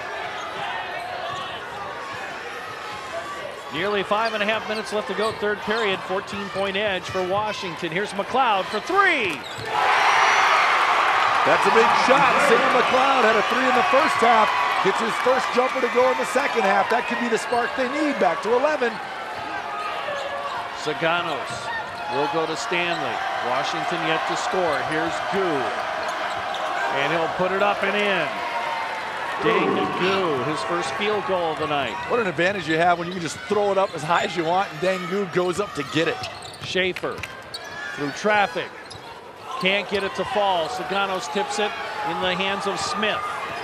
C: Nearly 5.5 minutes left to go, third period. 14-point edge for Washington. Here's McLeod for 3.
D: That's a big shot. Sam McLeod had a 3 in the first half. Gets his first jumper to go in the second half. That could be the spark they need. Back to 11.
C: Saganos will go to Stanley. Washington yet to score. Here's Goo. And he'll put it up and in. Ding Goo, his first field goal of the night.
D: What an advantage you have when you can just throw it up as high as you want and Dangu goes up to get it.
C: Schaefer through traffic. Can't get it to fall. Saganos tips it in the hands of Smith.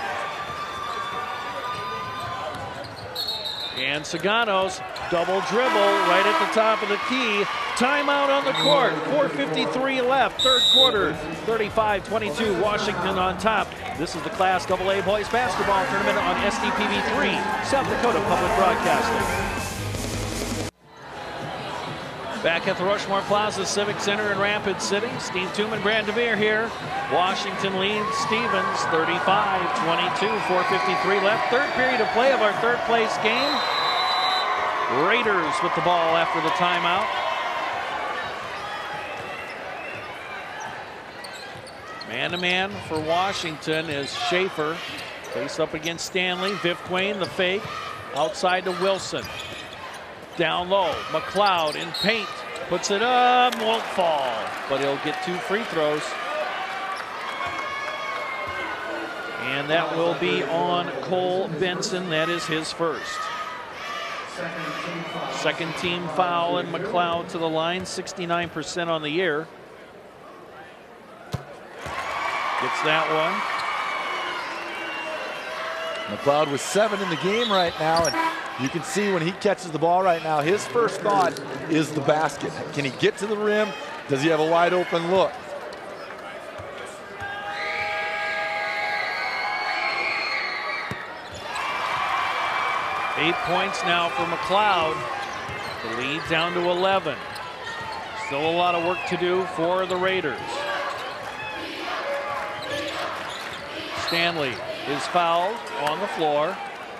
C: And Saganos double dribble right at the top of the key. Timeout on the court. 4:53 left, third quarter. 35-22, Washington on top. This is the Class AA Boys Basketball Tournament on SDPB 3, South Dakota Public Broadcasting. Back at the Rushmore Plaza Civic Center in Rapid City, Steve Toom and Brad DeVere here. Washington leads Stevens 35-22, 4:53 left. Third period of play of our third place game. Raiders with the ball after the timeout. Man-to-man for Washington is Schaefer. Face up against Stanley. Vifquain, the fake. Outside to Wilson. Down low, McLeod in paint. Puts it up, won't fall. But he'll get 2 free throws. And that will be on Cole Benson. That is his first. Second team foul, and McLeod to the line, 69% on the year. Gets that one.
D: McLeod with 7 in the game right now, and you can see when he catches the ball right now, his first thought is the basket. Can he get to the rim? Does he have a wide open look?
C: Eight points now for McLeod. The lead down to 11. Still a lot of work to do for the Raiders. Stanley is fouled on the floor.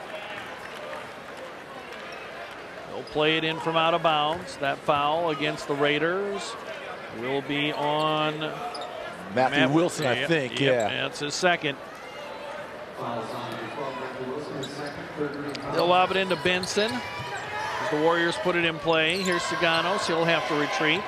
C: They'll play it in from out of bounds. That foul against the Raiders will be on
D: Matthew Wilson, I think.
C: Yep,
D: yeah.
C: That's his second. They'll lob it into Benson. As the Warriors put it in play. Here's Saganos. He'll have to retreat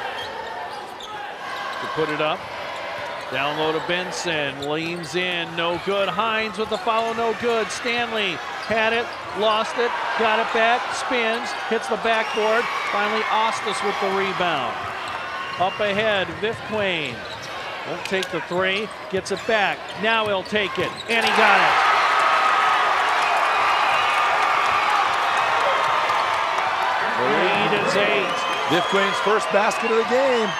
C: to put it up. Down low to Benson, leans in, no good. Hines with the follow, no good. Stanley had it, lost it, got it back, spins, hits the backboard. Finally, Ostis with the rebound. Up ahead, Vifquain won't take the 3, gets it back. Now he'll take it, and he got it. The lead is 8.
D: Vifquain's first basket of the game.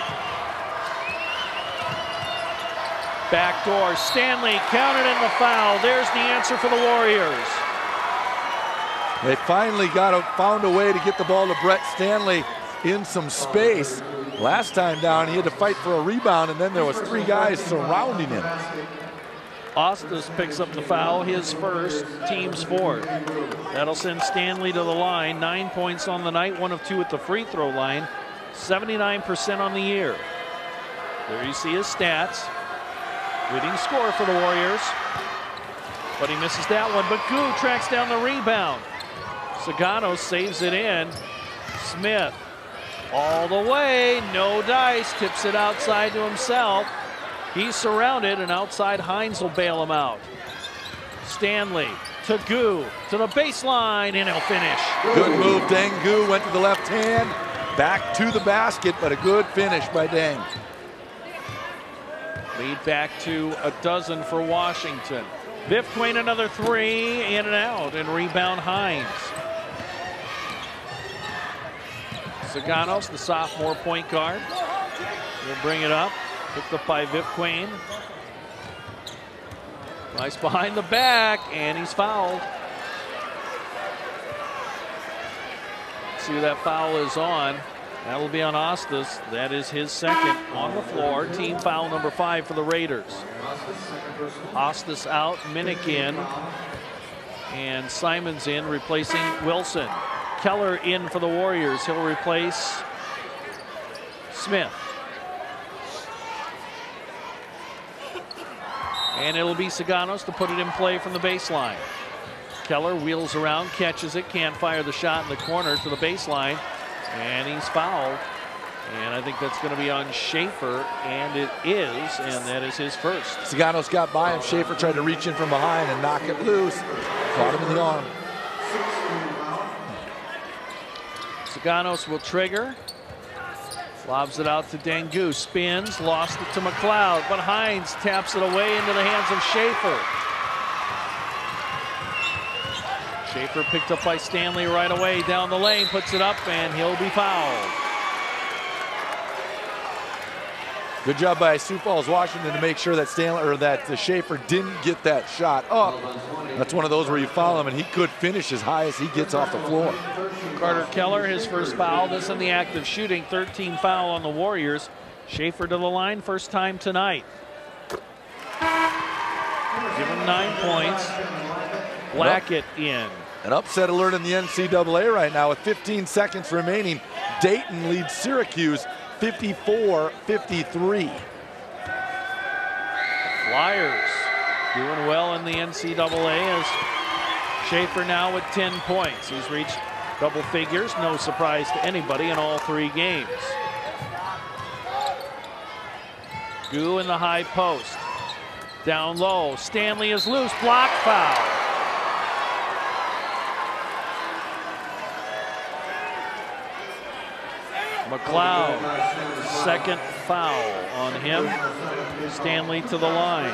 C: Backdoor, Stanley counted in the foul. There's the answer for the Warriors.
D: They finally found a way to get the ball to Brett Stanley in some space. Last time down, he had to fight for a rebound, and then there was 3 guys surrounding him.
C: Ostis picks up the foul, his first, team's 4th. That'll send Stanley to the line. 9 points on the night, 1 of 2 at the free throw line. 79% on the year. There you see his stats. Leading scorer for the Warriors. But he misses that one. But Goo tracks down the rebound. Saganos saves it in. Smith all the way. No dice. Tips it outside to himself. He's surrounded, and outside Hines will bail him out. Stanley to Goo to the baseline, and he'll finish.
D: Good move. Dangu went to the left hand. Back to the basket, but a good finish by Dang.
C: Lead back to 12 for Washington. Vifquain another 3, in and out, and rebound Hines. Saganos, the sophomore point guard, will bring it up. Picked up by Vifquain. Nice behind the back, and he's fouled. See who that foul is on. That'll be on Ostis. That is his second on the floor. Team foul number 5 for the Raiders. Ostis out, Minnick in, and Simons in, replacing Wilson. Keller in for the Warriors. He'll replace Smith. And it'll be Saganos to put it in play from the baseline. Keller wheels around, catches it, can't fire the shot in the corner to the baseline, and he's fouled. And I think that's going to be on Schaefer, and it is, and that is his first.
D: Saganos got by him. Schaefer tried to reach in from behind and knock it loose. Caught him in the arm.
C: Saganos will trigger. Lobs it out to Dangu. Spins, lost it to McLeod, but Hines taps it away into the hands of Schaefer. Schaefer picked up by Stanley right away down the lane, puts it up, and he'll be fouled.
D: Good job by Sioux Falls, Washington to make sure that Schaefer didn't get that shot up. That's one of those where you foul him and he could finish as high as he gets off the floor.
C: Carter Keller, his first foul. This in the act of shooting. 13 foul on the Warriors. Schaefer to the line, first time tonight. Give him 9 points. Blackett in.
D: An upset alert in the NCAA right now with 15 seconds remaining. Dayton leads Syracuse 54-53.
C: Flyers doing well in the NCAA as Schaefer now with 10 points. He's reached double figures, no surprise to anybody in all 3 games. Gu in the high post. Down low, Stanley is loose, block foul. McLeod, second foul on him. Stanley to the line.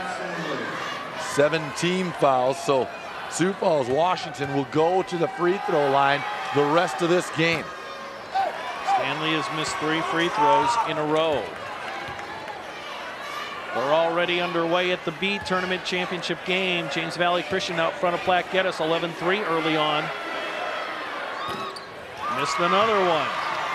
D: 17 fouls, so Sioux Falls, Washington will go to the free throw line the rest of this game.
C: Stanley has missed 3 free throws in a row. We're already underway at the B Tournament Championship game. James Valley Christian out front of Plaquettis, 11-3 early on. Missed another one.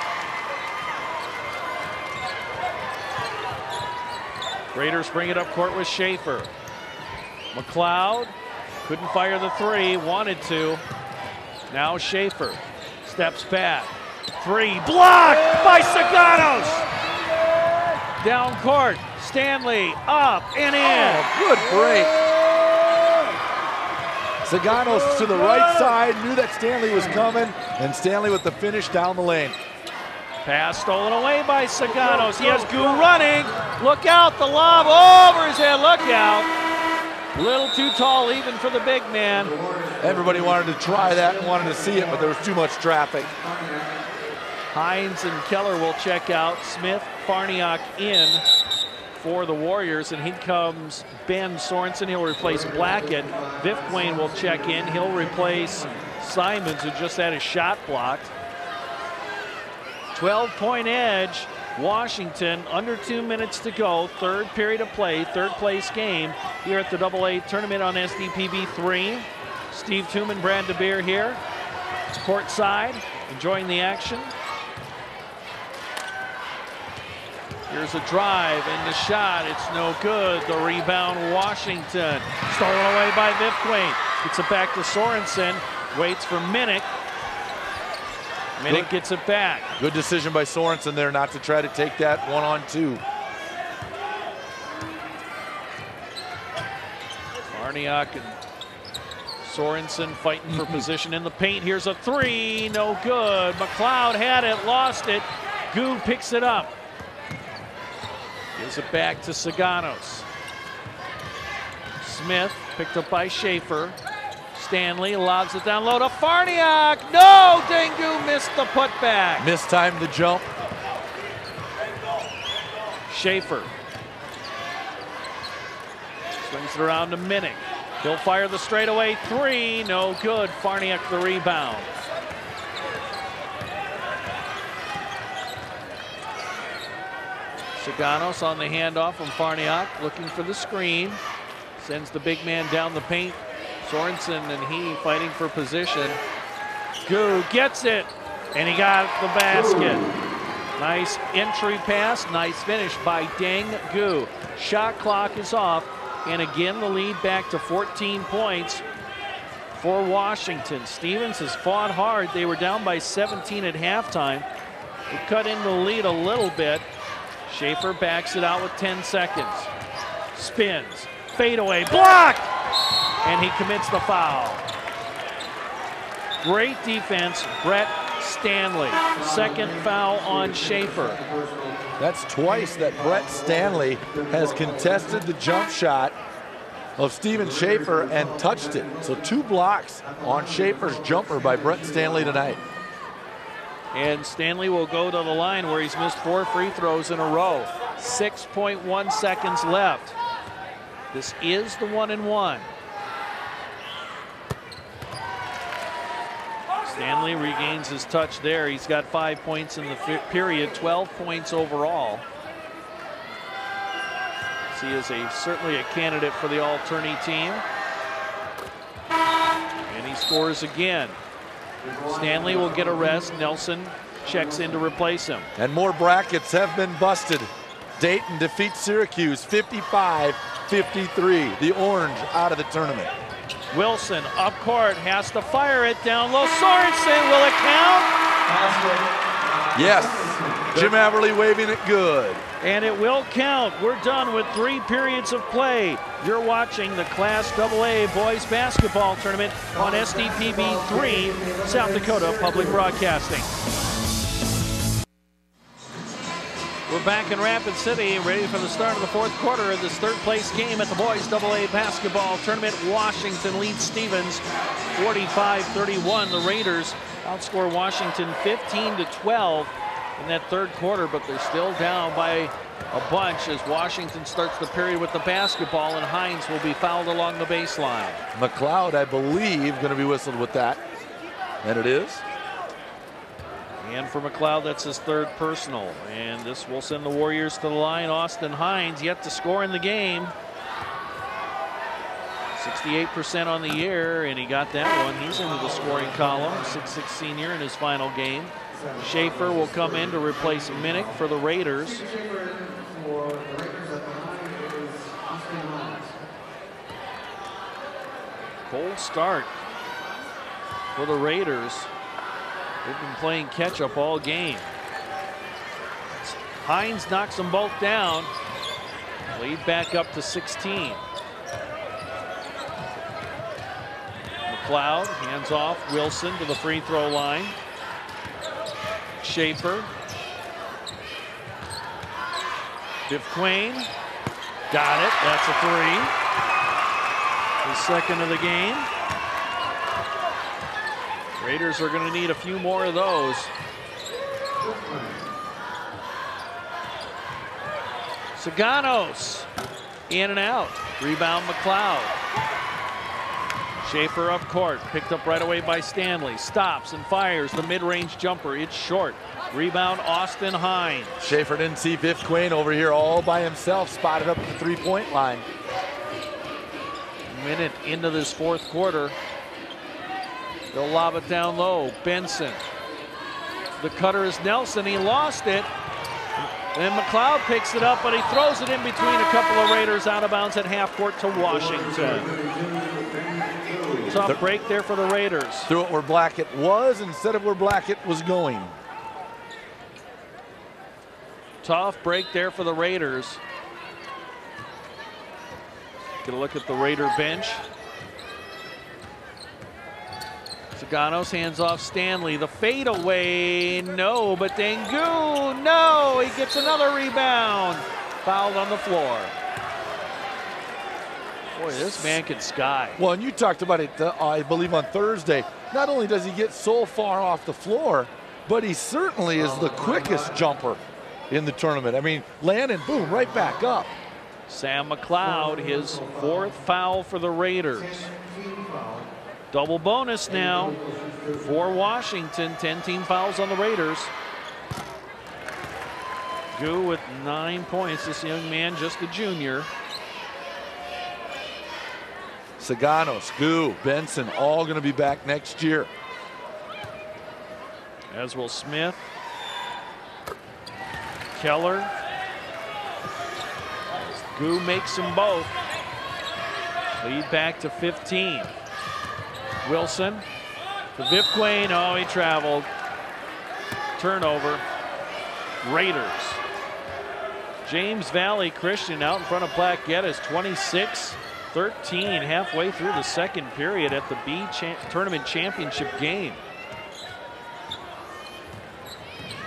C: Raiders bring it up court with Schaefer. McLeod couldn't fire the 3, wanted to. Now Schaefer steps back. 3, blocked by Saganos. Down court, Stanley up and in.
D: Oh, good break. Saganos to the right side, knew that Stanley was coming, and Stanley with the finish down the lane.
C: Pass stolen away by Saganos. He has Gu running. Look out, the lob over his head. Look out. A little too tall even for the big man.
D: Everybody wanted to try that and wanted to see it, but there was too much traffic.
C: Hines and Keller will check out. Smith, Farniak in for the Warriors, and here comes Ben Sorensen. He'll replace Blackett. Vifquain will check in. He'll replace Simons, who just had his shot blocked. 12-point edge. Washington, under 2 minutes to go. Third period of play, third place game here at the AA tournament on SDPB 3. Steve Tooman, Brad DeBeer here, courtside, enjoying the action. Here's a drive and the shot. It's no good. The rebound, Washington. Stolen away by Vifquain. Gets it back to Sorensen. Waits for Minnick. Minnick gets it back.
D: Good decision by Sorensen there not to try to take that 1-on-2.
C: Farniak and Sorensen fighting for position in the paint. Here's a 3, no good. McLeod had it, lost it. Gu picks it up. Gives it back to Saganos. Smith picked up by Schaefer. Stanley lobs it down low to Farniak. No, Dangu missed the putback.
D: Mistimed the jump.
C: Schaefer swings it around to Minnick. He'll fire the straightaway 3, no good. Farniak the rebound. Saganos on the handoff from Farniak, looking for the screen. Sends the big man down the paint. Sorensen and he fighting for position. Gu gets it, and he got the basket. Nice entry pass, nice finish by Dangu. Shot clock is off, and again the lead back to 14 points for Washington. Stevens has fought hard. They were down by 17 at halftime. They cut into the lead a little bit. Schaefer backs it out with 10 seconds. Spins, fadeaway, blocked! And he commits the foul. Great defense. Brett Stanley. Second foul on Schaefer.
D: That's twice that Brett Stanley has contested the jump shot of Steven Schaefer and touched it. So 2 blocks on Schaefer's jumper by Brett Stanley tonight.
C: And Stanley will go to the line where he's missed 4 free throws in a row. 6.1 seconds left. This is the 1-and-1. Stanley regains his touch there. He's got 5 points in the period, 12 points overall. He is certainly a candidate for the all-tourney team. And he scores again. Stanley will get a rest. Nelson checks in to replace him.
D: And more brackets have been busted. Dayton defeats Syracuse 55-53. The Orange out of the tournament.
C: Wilson up court, has to fire it down low. Sorensen, will it count?
D: Yes. Jim Averly waving it good.
C: And it will count. We're done with 3 periods of play. You're watching the Class AA Boys Basketball Tournament on SDPB 3, South Dakota Public Broadcasting. We're back in Rapid City, ready for the start of the 4th quarter of this 3rd place game at the Boys AA Basketball Tournament. Washington leads Stevens 45-31. The Raiders outscore Washington 15-12 in that 3rd quarter, but they're still down by a bunch as Washington starts the period with the basketball, and Hines will be fouled along the baseline.
D: McLeod, I believe, going to be whistled with that. And it is.
C: And for McLeod, that's his 3rd personal. And this will send the Warriors to the line. Austin Hines yet to score in the game. 68% on the year, and he got that one. He's into the scoring column. 6'6" senior in his final game. Schaefer will come in to replace Minnick for the Raiders. Cold start for the Raiders. They've been playing catch-up all game. Hines knocks them both down. Lead back up to 16. McLeod hands off Wilson to the free throw line. Schaefer. Biff Quain. Got it. That's a 3. The second of the game. Raiders are going to need a few more of those. Saganos in and out. Rebound McLeod. Schaefer up court, picked up right away by Stanley. Stops and fires the mid-range jumper. It's short. Rebound Austin Hines.
D: Schaefer didn't see Biff Quain over here all by himself, spotted up at the 3-point line.
C: A minute into this 4th quarter. They'll lob it down low. Benson. The cutter is Nelson. He lost it. Then McLeod picks it up, but he throws it in between a couple of Raiders out of bounds at half court to Washington. Tough break there for the Raiders.
D: Threw it where Blackett was instead of where Blackett was going.
C: Tough break there for the Raiders. Get a look at the Raider bench. Saganos hands off Stanley. The fadeaway, no, but Dengu, no, he gets another rebound. Fouled on the floor. Boy, this man can sky.
D: Well, and you talked about it, I believe, on Thursday. Not only does he get so far off the floor, but he certainly is the quickest jumper in the tournament. I mean, landing, boom, right back up.
C: Sam McLeod, his 4th foul for the Raiders. Double bonus now for Washington. 10 team fouls on the Raiders. Gu with 9 points. This young man, just a junior.
D: Saganos, Gu, Benson, all going to be back next year.
C: As will Smith. Keller. Gu makes them both. Lead back to 15. Wilson to Biff Quain. Oh, he traveled. Turnover. Raiders. James Valley Christian out in front of Plaquettas, 26-13, halfway through the 2nd period at the B Tournament Championship game.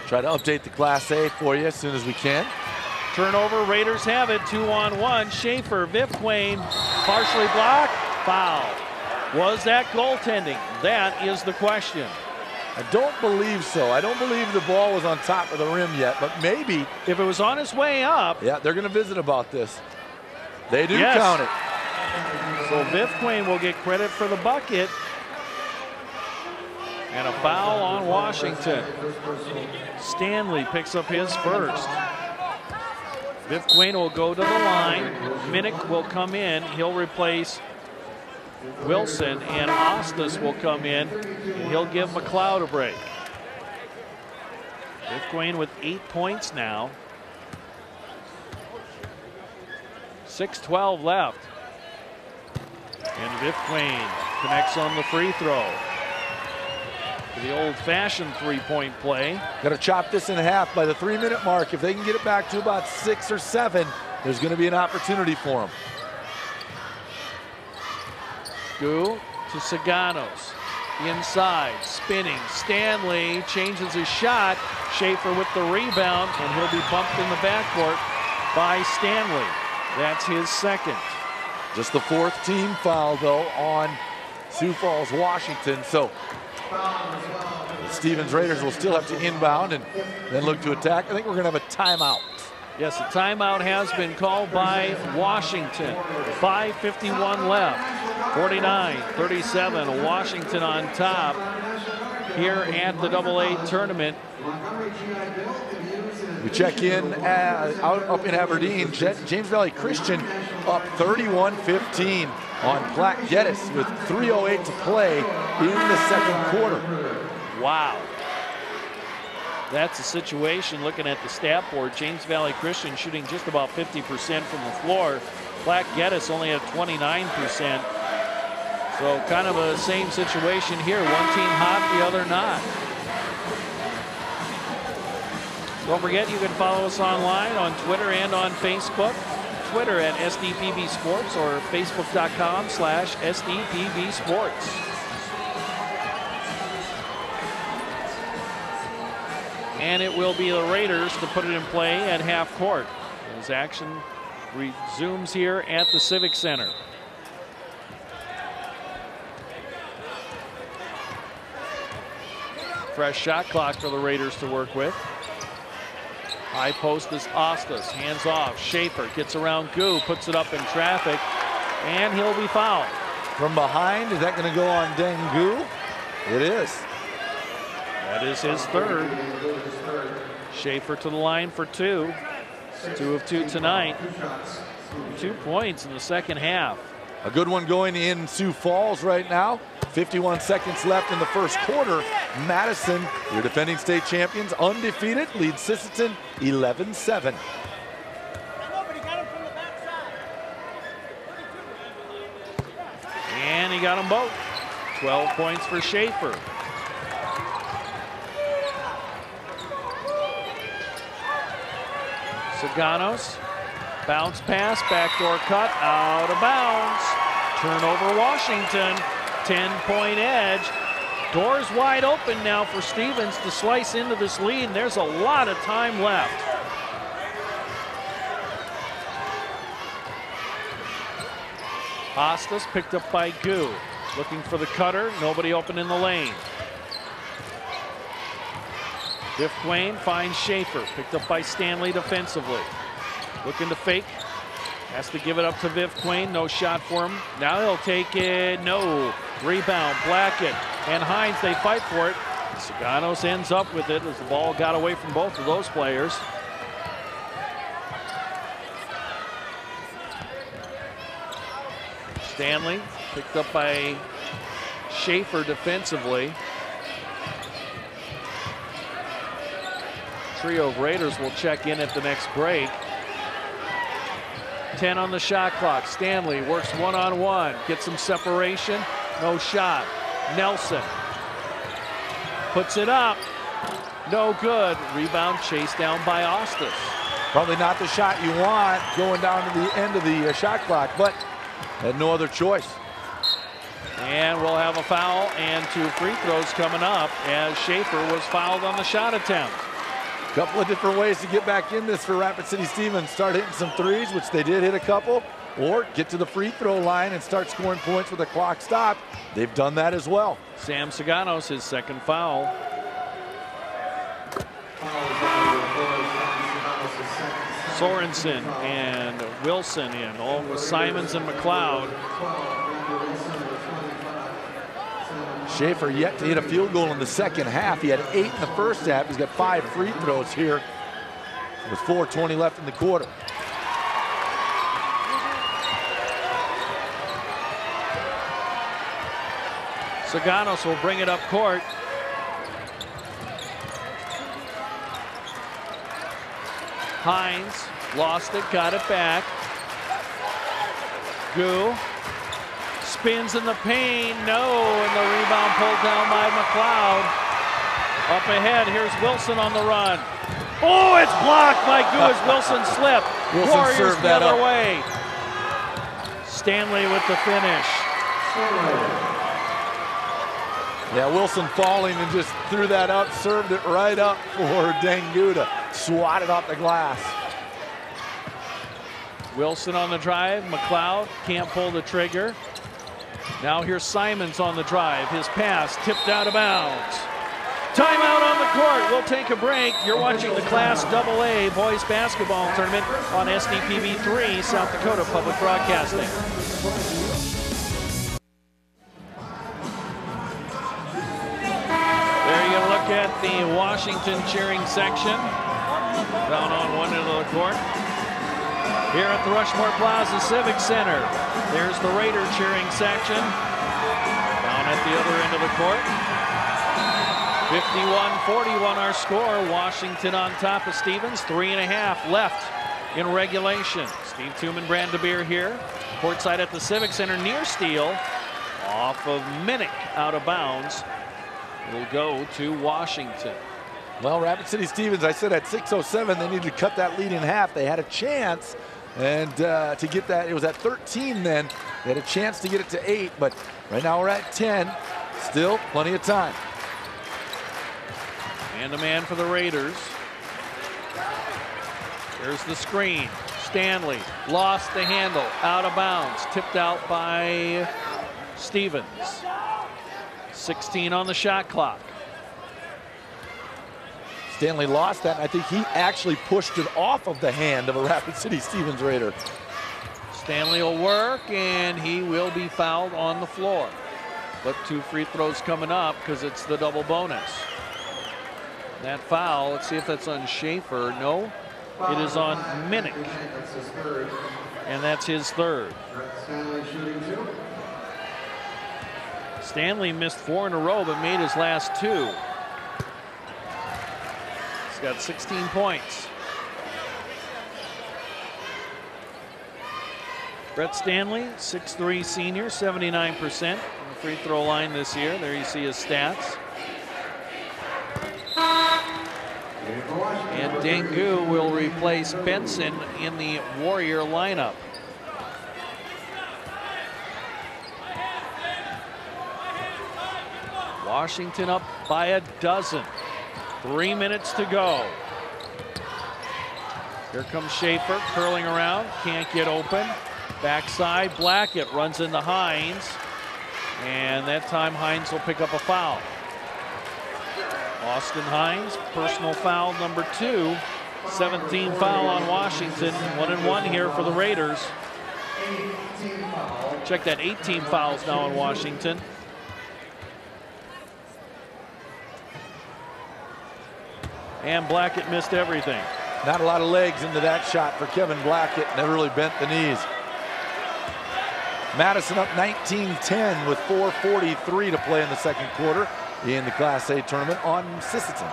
D: Try to update the Class A for you as soon as we can.
C: Turnover, Raiders have it, 2-on-1. Schaefer, Vivquain, partially blocked, foul. Was that goaltending? That is the question.
D: I don't believe so. I don't believe the ball was on top of the rim yet, but maybe.
C: If it was on its way up.
D: Yeah, they're going to visit about this. They do count it.
C: So Vivquain will get credit for the bucket. And a foul on Washington. Stanley picks up his first. Vivquain will go to the line. Minnick will come in. He'll replace Wilson, and Ostis will come in, and he'll give McLeod a break. Vivquain with 8 points now. 6:12 left. And Vivquain connects on the free throw. The old-fashioned three-point play.
D: Got to chop this in half by the 3-minute mark. If they can get it back to about 6 or 7, there's going to be an opportunity for them.
C: Gu to Saganos. Inside, spinning. Stanley changes his shot. Schaefer with the rebound, and he'll be bumped in the backcourt by Stanley. That's his second.
D: Just the 4th team foul, though, on Sioux Falls, Washington. So the Stevens Raiders will still have to inbound and then look to attack. I think we're going to have a timeout.
C: Yes, a timeout has been called by Washington. 5:51 left. 49-37. Washington on top here at the AA tournament.
D: We check in up in Aberdeen. James Valley Christian up 31-15 on Platte Geddes with 3:08 to play in the second quarter.
C: Wow. That's a situation, looking at the stat board, James Valley Christian shooting just about 50% from the floor. Platte Geddes only at 29%. So kind of a same situation here. One team hot, the other not. Don't forget, you can follow us online on Twitter and on Facebook. Twitter at SDPB Sports or Facebook.com/SDPB Sports. And it will be the Raiders to put it in play at half court as action resumes here at the Civic Center. Fresh shot clock for the Raiders to work with. High post is Ostis, hands off. Schaefer gets around Gu, puts it up in traffic, and he'll be fouled.
D: From behind, is that going to go on Dengu? It is.
C: That is his third. Schaefer to the line for 2. 2 of 2 tonight. 2 points in the second half.
D: A good one going in Sioux Falls right now. 51 seconds left in the first quarter. Madison, your defending state champions, undefeated, leads Sisseton 11-7.
C: And he got them both. 12 points for Schaefer. Saganos, bounce pass, backdoor cut, out of bounds. Turnover Washington, 10-point edge. Doors wide open now for Stevens to slice into this lead. And there's a lot of time left. Ostis picked up by Gu. Looking for the cutter, nobody open in the lane. Vivquain finds Schaefer, picked up by Stanley defensively. Looking to fake, has to give it up to Vivquain, no shot for him. Now he'll take it, no. Rebound, Blackett and Hines, they fight for it. Saganos ends up with it as the ball got away from both of those players. Stanley picked up by Schaefer defensively. Trio of Raiders will check in at the next break. 10 on the shot clock. Stanley works one-on-one, gets some separation, no shot. Nelson puts it up, no good. Rebound chased down by Ostis.
D: Probably not the shot you want going down to the end of the shot clock, but had no other choice.
C: And we'll have a foul and 2 free throws coming up as Schaefer was fouled on the shot attempt.
D: Couple of different ways to get back in this for Rapid City Stevens. Start hitting some threes, which they did hit a couple, or get to the free throw line and start scoring points with the clock stopped. They've done that as well.
C: Sam Saganos, his second foul. Sorensen and Wilson in, along with Simons and McLeod.
D: Schaefer yet to hit a field goal in the second half. He had 8 in the first half. He's got 5 free throws here with 4:20 left in the quarter.
C: Saganos will bring it up court. Hines lost it, got it back. Gu spins in the paint, no, and the rebound pulled down by McLeod. Up ahead, here's Wilson on the run. Oh, it's blocked by Gu as Wilson slipped. Warriors the other way. Stanley with the finish.
D: Yeah, Wilson falling and just threw that up, served it right up for Dengu to swat it off the glass.
C: Wilson on the drive, McLeod can't pull the trigger. Now here's Simons on the drive. His pass tipped out of bounds. Timeout on the court. We'll take a break. You're watching the Class AA Boys Basketball Tournament on SDPB 3, South Dakota Public Broadcasting. There you look at the Washington cheering section. Down on one end of the court. Here at the Rushmore Plaza Civic Center, there's the Raider cheering section. Down at the other end of the court. 51-41 our score. Washington on top of Stevens. 3.5 left in regulation. Steve Tuman, Brand de Beer here. Courtside at the Civic Center near Steele. Off of Minnick, out of bounds. Will go to Washington.
D: Well, Rapid City Stevens, I said at 6:07 they needed to cut that lead in half. They had a chance, and to get that, it was at 13 then. They had a chance to get it to 8, but right now we're at 10. Still plenty of time.
C: Man-to-man for the Raiders. There's the screen. Stanley lost the handle, out of bounds, tipped out by Stevens. 16 on the shot clock.
D: Stanley lost that, and I think he actually pushed it off of the hand of a Rapid City Stevens Raider.
C: Stanley will work, and he will be fouled on the floor. But 2 free throws coming up because it's the double bonus. That foul, let's see if that's on Schaefer. No, it is on Minnick. And that's his third. Stanley missed 4 in a row, but made his last 2. He's got 16 points. Brett Stanley, 6'3" senior, 79% on the free throw line this year. There you see his stats. And Dengu will replace Benson in the Warrior lineup. Washington up by a dozen. 3 minutes to go. Here comes Schaefer curling around, can't get open. Backside, Blackett runs into Hines. And that time Hines will pick up a foul. Austin Hines, personal foul number 2. 17 foul on Washington. 1-1 here for the Raiders. Check that, 18 fouls now on Washington. And Blackett missed everything.
D: Not a lot of legs into that shot for Kevin Blackett. Never really bent the knees. Madison up 19-10 with 4:43 to play in the second quarter in the Class A tournament on Sisseton.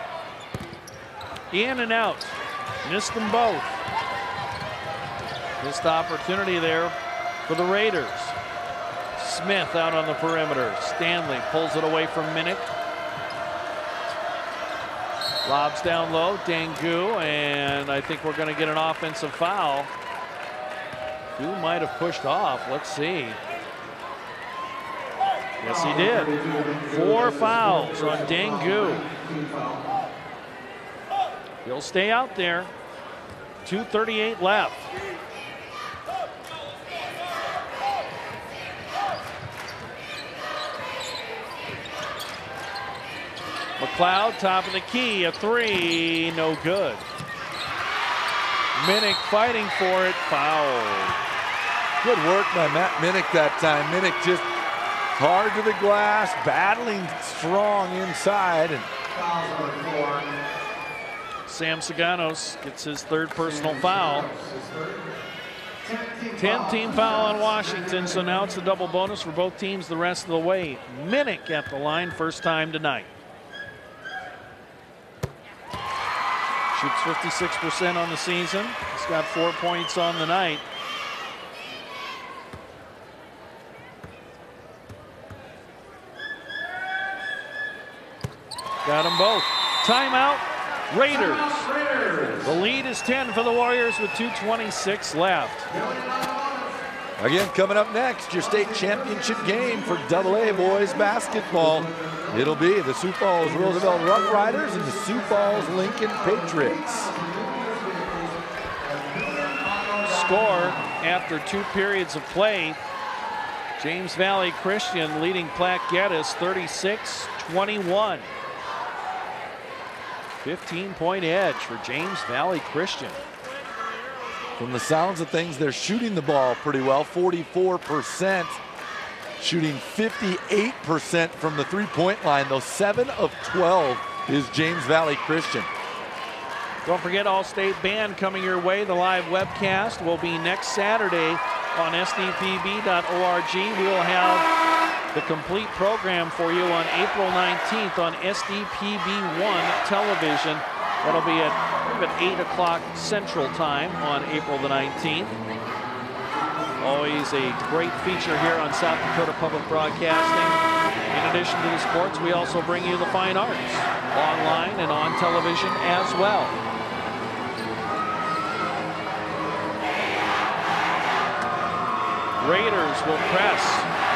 C: In and out. Missed them both. Missed opportunity there for the Raiders. Smith out on the perimeter. Stanley pulls it away from Minnick. Lobs down low, Dengu, and I think we're going to get an offensive foul. Who might have pushed off? Let's see. Yes, he did. 4 fouls on Dengu. He'll stay out there. 2:38 left. McLeod, top of the key, a three, no good. Minnick fighting for it, foul.
D: Good work by Matt Minnick that time. Minnick just hard to the glass, battling strong inside. And
C: Sam Saganos gets his third personal foul. 10-team foul on Washington, so now it's a double bonus for both teams the rest of the way. Minnick at the line, first time tonight. Shoots 56% on the season. He's got 4 points on the night. Got them both. Timeout, Raiders. The lead is 10 for the Warriors with 2:26 left.
D: Again, coming up next, your state championship game for AA boys basketball. It'll be the Sioux Falls Roosevelt Rough Riders and the Sioux Falls Lincoln Patriots.
C: Score after 2 periods of play. James Valley Christian leading Platte Geddes 36-21. 15-point edge for James Valley Christian.
D: From the sounds of things, they're shooting the ball pretty well, 44%. Shooting 58% from the three-point line, though 7 of 12 is James Valley Christian.
C: Don't forget All-State Band coming your way. The live webcast will be next Saturday on SDPB.org. We will have the complete program for you on April 19th on SDPB1 television. That'll be at 8 o'clock Central Time on April the 19th. Always a great feature here on South Dakota Public Broadcasting. In addition to the sports, we also bring you the fine arts online and on television as well. Raiders will press.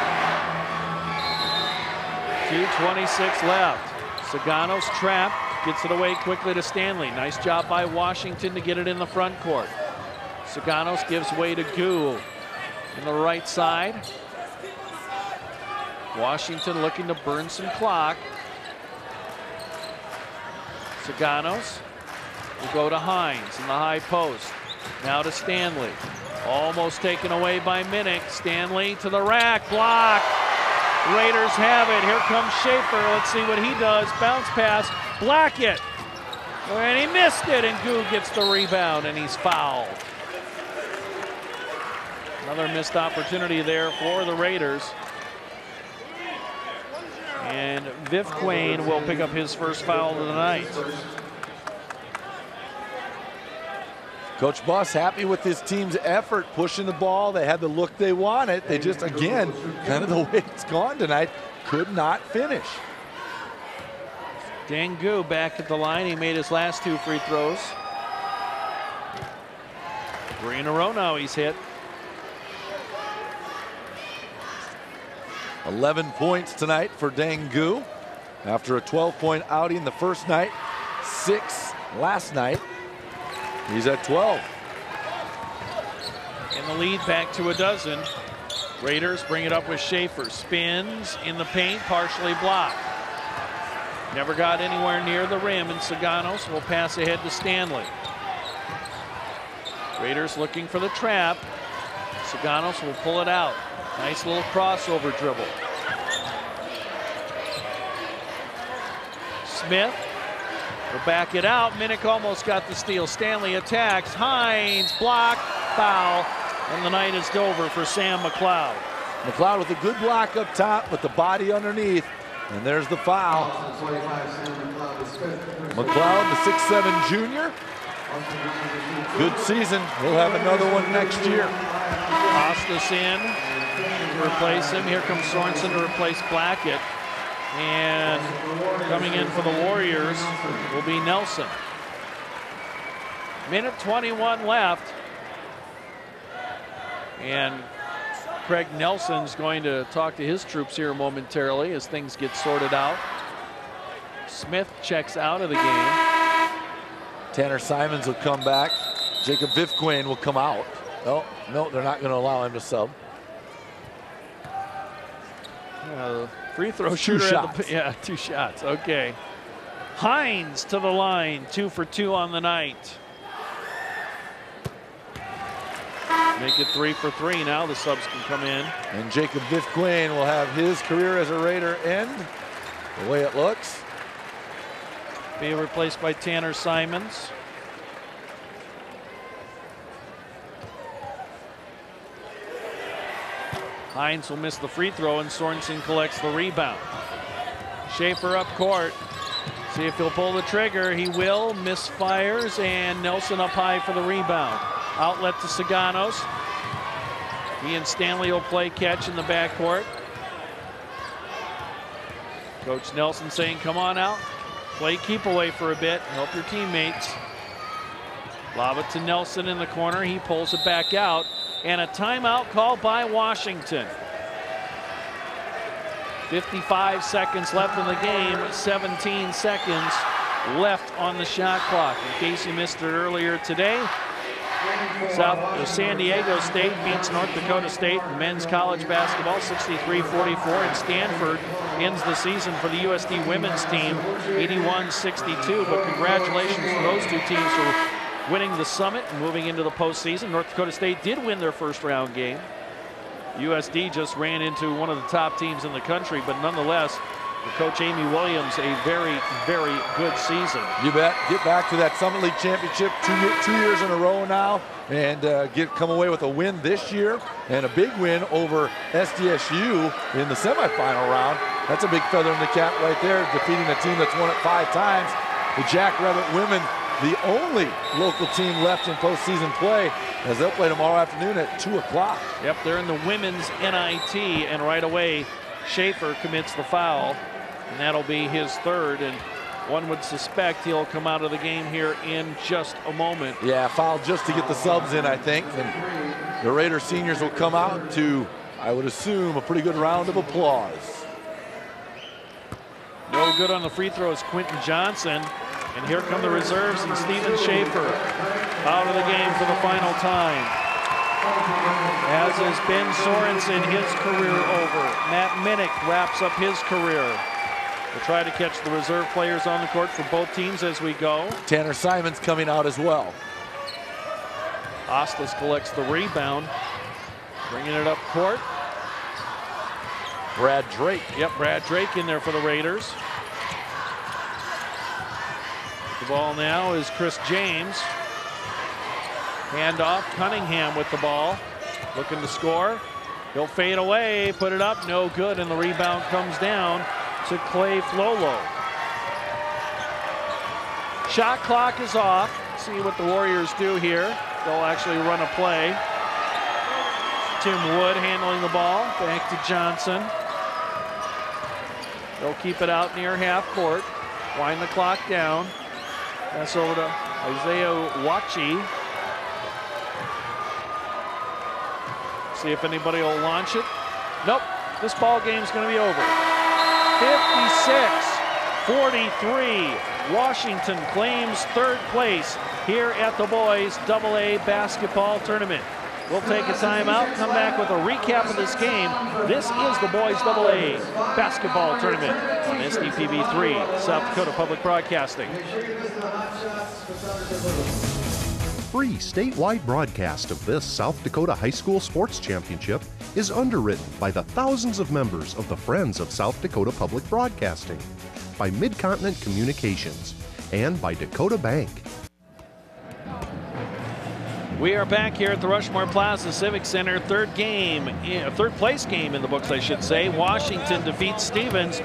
C: 2:26 left. Saganos trapped, gets it away quickly to Stanley. Nice job by Washington to get it in the front court. Saganos gives way to Gu in the right side. Washington looking to burn some clock. Saganos will go to Hines in the high post. Now to Stanley. Almost taken away by Minnick. Stanley to the rack, block. Raiders have it. Here comes Schaefer. Let's see what he does. Bounce pass, Blackett. And he missed it, and Gu gets the rebound, and he's fouled. Another missed opportunity there for the Raiders. And Viv Quain will pick up his first foul of the night.
D: Coach Buss happy with his team's effort, pushing the ball. They had the look they wanted. They just, again, kind of the way it's gone tonight, could not finish.
C: Dangu back at the line. He made his last 2 free throws. 3 in a row now he's hit.
D: 11 points tonight for Dangu after a 12-point outing the first night, 6 last night. He's at 12.
C: And the lead back to a dozen. Raiders bring it up with Schaefer. Spins in the paint, partially blocked. Never got anywhere near the rim, and Saganos will pass ahead to Stanley. Raiders looking for the trap. Saganos will pull it out. Nice little crossover dribble. Smith will back it out. Minnick almost got the steal. Stanley attacks. Hines, block, foul, and the night is over for Sam McLeod.
D: McLeod with a good block up top, with the body underneath, and there's the foul. McLeod, the 6'7" junior. Good season. He'll have another one next year.
C: Costas in to replace him. Here comes Sorensen to replace Blackett. And coming in for the Warriors will be Nelson. Minute 21 left. And Craig Nelson's going to talk to his troops here momentarily as things get sorted out. Smith checks out of the game.
D: Tanner Simons will come back. Jacob Vifquain will come out. Oh, no, they're not going to allow him to sub.
C: Free throw shooter at the, 2 shots. Okay. Hines to the line, 2 for 2 on the night. Make it 3 for 3. Now the subs can come in.
D: And Jacob Vifquain will have his career as a Raider end, the way it looks.
C: Be replaced by Tanner Simons. Hines will miss the free throw, and Sorensen collects the rebound. Schaefer up court. See if he'll pull the trigger. He will. Misfires, and Nelson up high for the rebound. Outlet to Saganos. He and Stanley will play catch in the backcourt. Coach Nelson saying, come on out. Play keep away for a bit. Help your teammates. Lob it to Nelson in the corner. He pulls it back out. And a timeout called by Washington. 55 seconds left in the game. 17 seconds left on the shot clock. In case you missed it earlier today, San Diego State beats North Dakota State in men's college basketball 63-44, and Stanford ends the season for the USD women's team 81-62. But congratulations to those two teams for winning the Summit and moving into the postseason. North Dakota State did win their first round game. USD just ran into one of the top teams in the country, but nonetheless, for Coach Amy Williams, a very, very good season. You bet. Get back to that Summit League championship two years in a row now, and come away with a win this year and a big win over SDSU in the semifinal round. That's a big feather in the cap right there, defeating a team that's won it 5 times. The Jackrabbit women, the only local team left in postseason play, as they'll play tomorrow afternoon at 2 o'clock. Yep, they're in the women's NIT, and right away Schaefer commits the foul, and that'll be his 3rd, and one would suspect he'll come out of the game here in just a moment. Yeah, foul just to get the subs in, I think, and the Raider seniors will come out to, I would assume, a pretty good round of applause. No good on the free throws, Quentin Johnson. And here come the reserves, and Steven Schaefer out of the game for the final time. As is Ben Sorensen, his career over. Matt Minnick wraps up his career. We'll try to catch the reserve players on the court for both teams as we go. Tanner Simons coming out as well. Ostis collects the rebound, bringing it up court. Brad Drake. Yep, Brad Drake in there for the Raiders. The ball now is Chris James. Handoff, Cunningham with the ball. Looking to score. He'll fade away, put it up, no good, and the rebound comes down to Clay Flolo. Shot clock is off. See what the Warriors do here. They'll actually run a play. Tim Wood handling the ball. Back to Johnson. They'll keep it out near half court. Wind the clock down. Pass over to Isaiah Wachi. See if anybody will launch it. Nope, this ball game's going to be over. 56-43. Washington claims 3rd place here at the boys AA basketball tournament. We'll take a timeout, come back with a recap of this game. This is the boys AA basketball tournament on SDPB 3, South Dakota Public Broadcasting.
B: Free statewide broadcast of this South Dakota High School Sports Championship is underwritten by the thousands of members of the Friends of South Dakota Public Broadcasting, by Mid-Continent Communications, and by Dakota Bank.
C: We are back here at the Rushmore Plaza Civic Center. Third place game in the books, I should say. Washington defeats Stevens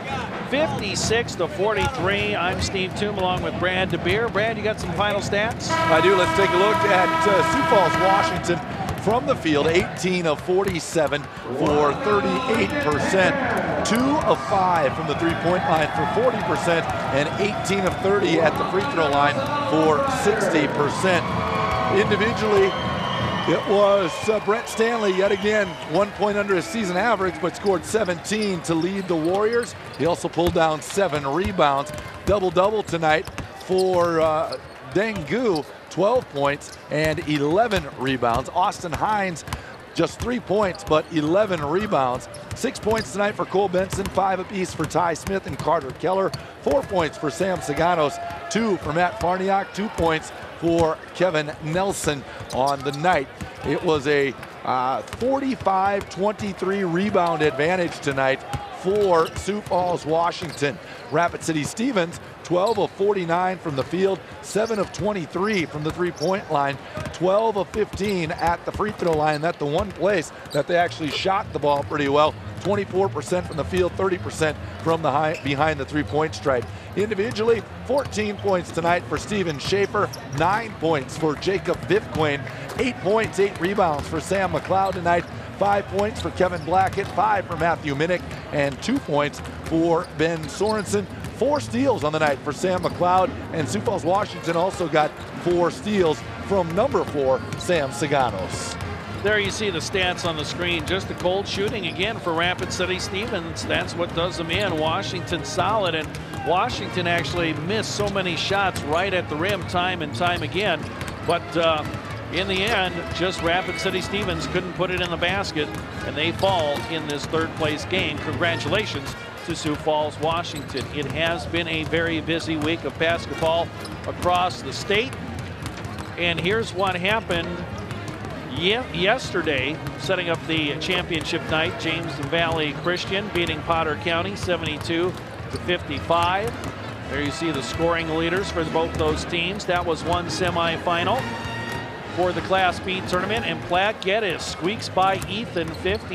C: 56-43. I'm Steve Toom along with Brad DeBeer. Brad, you got some final stats?
D: I do. Let's take a look at Sioux Falls, Washington. From the field, 18 of 47 for 38%. 2 of 5 from the three-point line for 40%, and 18 of 30 at the free throw line for 60%. Individually, it was Brett Stanley yet again, 1 point under his season average, but scored 17 to lead the Warriors. He also pulled down 7 rebounds. Double-double tonight for Dengu, 12 points and 11 rebounds. Austin Hines, just 3 points, but 11 rebounds. 6 points tonight for Cole Benson, 5 apiece for Ty Smith and Carter Keller. 4 points for Sam Saganos, 2 for Matt Farniak, 2 points for Kevin Nelson on the night. It was a 45-23 rebound advantage tonight for Sioux Falls, Washington. Rapid City Stevens, 12 of 49 from the field, 7 of 23 from the three-point line, 12 of 15 at the free throw line. That's the one place that they actually shot the ball pretty well. 24% from the field, 30% from the behind the three-point stripe. Individually, 14 points tonight for Steven Schaefer, 9 points for Jacob Vifquane, 8 points, 8 rebounds for Sam McLeod tonight, 5 points for Kevin Blackett, 5 for Matthew Minnick, and 2 points for Ben Sorensen. 4 steals on the night for Sam McLeod, and Sioux Falls, Washington also got 4 steals from number 4, Sam Saganos.
C: There you see the stats on the screen. Just the cold shooting again for Rapid City Stevens. That's what does them in. Washington solid, and Washington actually missed so many shots right at the rim time and time again. But in the end, just Rapid City Stevens couldn't put it in the basket, and they fall in this third place game. Congratulations to Sioux Falls, Washington. It has been a very busy week of basketball across the state. And here's what happened yesterday, setting up the championship night. James Valley Christian beating Potter County 72-55. There you see the scoring leaders for both those teams. That was one semifinal for the Class B tournament, and Platte Geddes squeaks by Ethan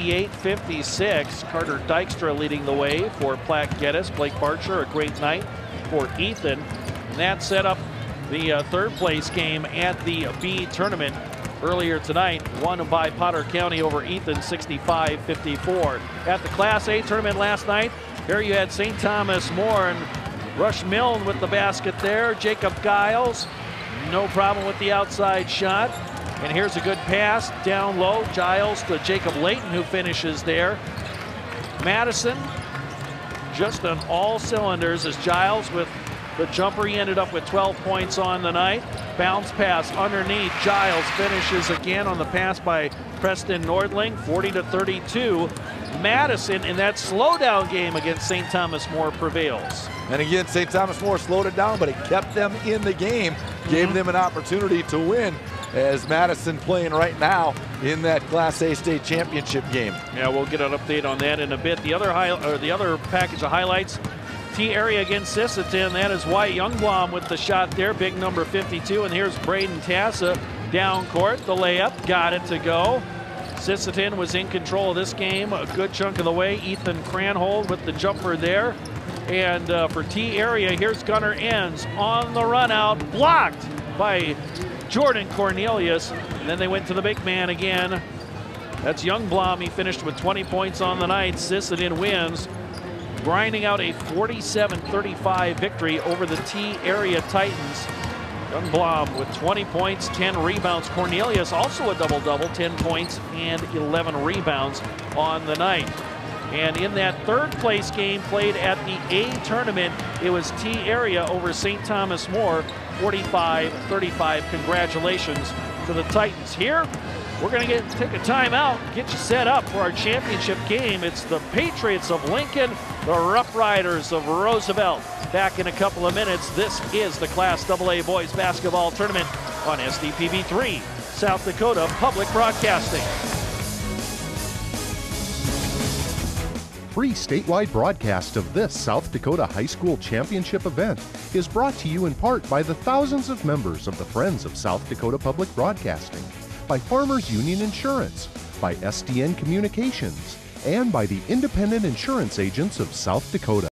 C: 58-56. Carter Dykstra leading the way for Platte Geddes. Blake Barcher, a great night for Ethan. And that set up the third place game at the B tournament earlier tonight, won by Potter County over Ethan 65-54. At the Class A tournament last night, here you had St. Thomas More and Rush Milne with the basket there. Jacob Giles, no problem with the outside shot. And here's a good pass down low. Giles to Jacob Layton, who finishes there. Madison just on all cylinders as Giles with the jumper. He ended up with 12 points on the night. Bounce pass underneath. Giles finishes again on the pass by Preston Nordling, 40-32. Madison in that slowdown game against St. Thomas More prevails.
D: And again, St. Thomas More slowed it down, but it kept them in the game, gave them an opportunity to win, as Madison playing right now in that Class A state championship game.
C: Yeah, we'll get an update on that in a bit. The other package of highlights, T area against Sisseton. That is Wyatt Youngblom with the shot there, big number 52. And here's Braden Tassa down court. The layup, got it to go. Sisseton was in control of this game a good chunk of the way. Ethan Cranhold with the jumper there. And for T area, here's Gunnar Enns on the run out, blocked by Jordan Cornelius. And then they went to the big man again. That's Youngblom. He finished with 20 points on the night. Sisseton wins, grinding out a 47-35 victory over the T area Titans. Youngblom with 20 points, 10 rebounds. Cornelius also a double-double, 10 points and 11 rebounds on the night. And in that third place game played at the A tournament, it was T area over St. Thomas More, 45-35. Congratulations to the Titans. Here, we're going to take a timeout, get you set up for our championship game. It's the Patriots of Lincoln, the Rough Riders of Roosevelt. Back in a couple of minutes. This is the Class AA Boys Basketball Tournament on SDPB 3, South Dakota Public Broadcasting.
B: Free statewide broadcast of this South Dakota High School Championship event is brought to you in part by the thousands of members of the Friends of South Dakota Public Broadcasting, by Farmers Union Insurance, by SDN Communications, and by the Independent Insurance Agents of South Dakota.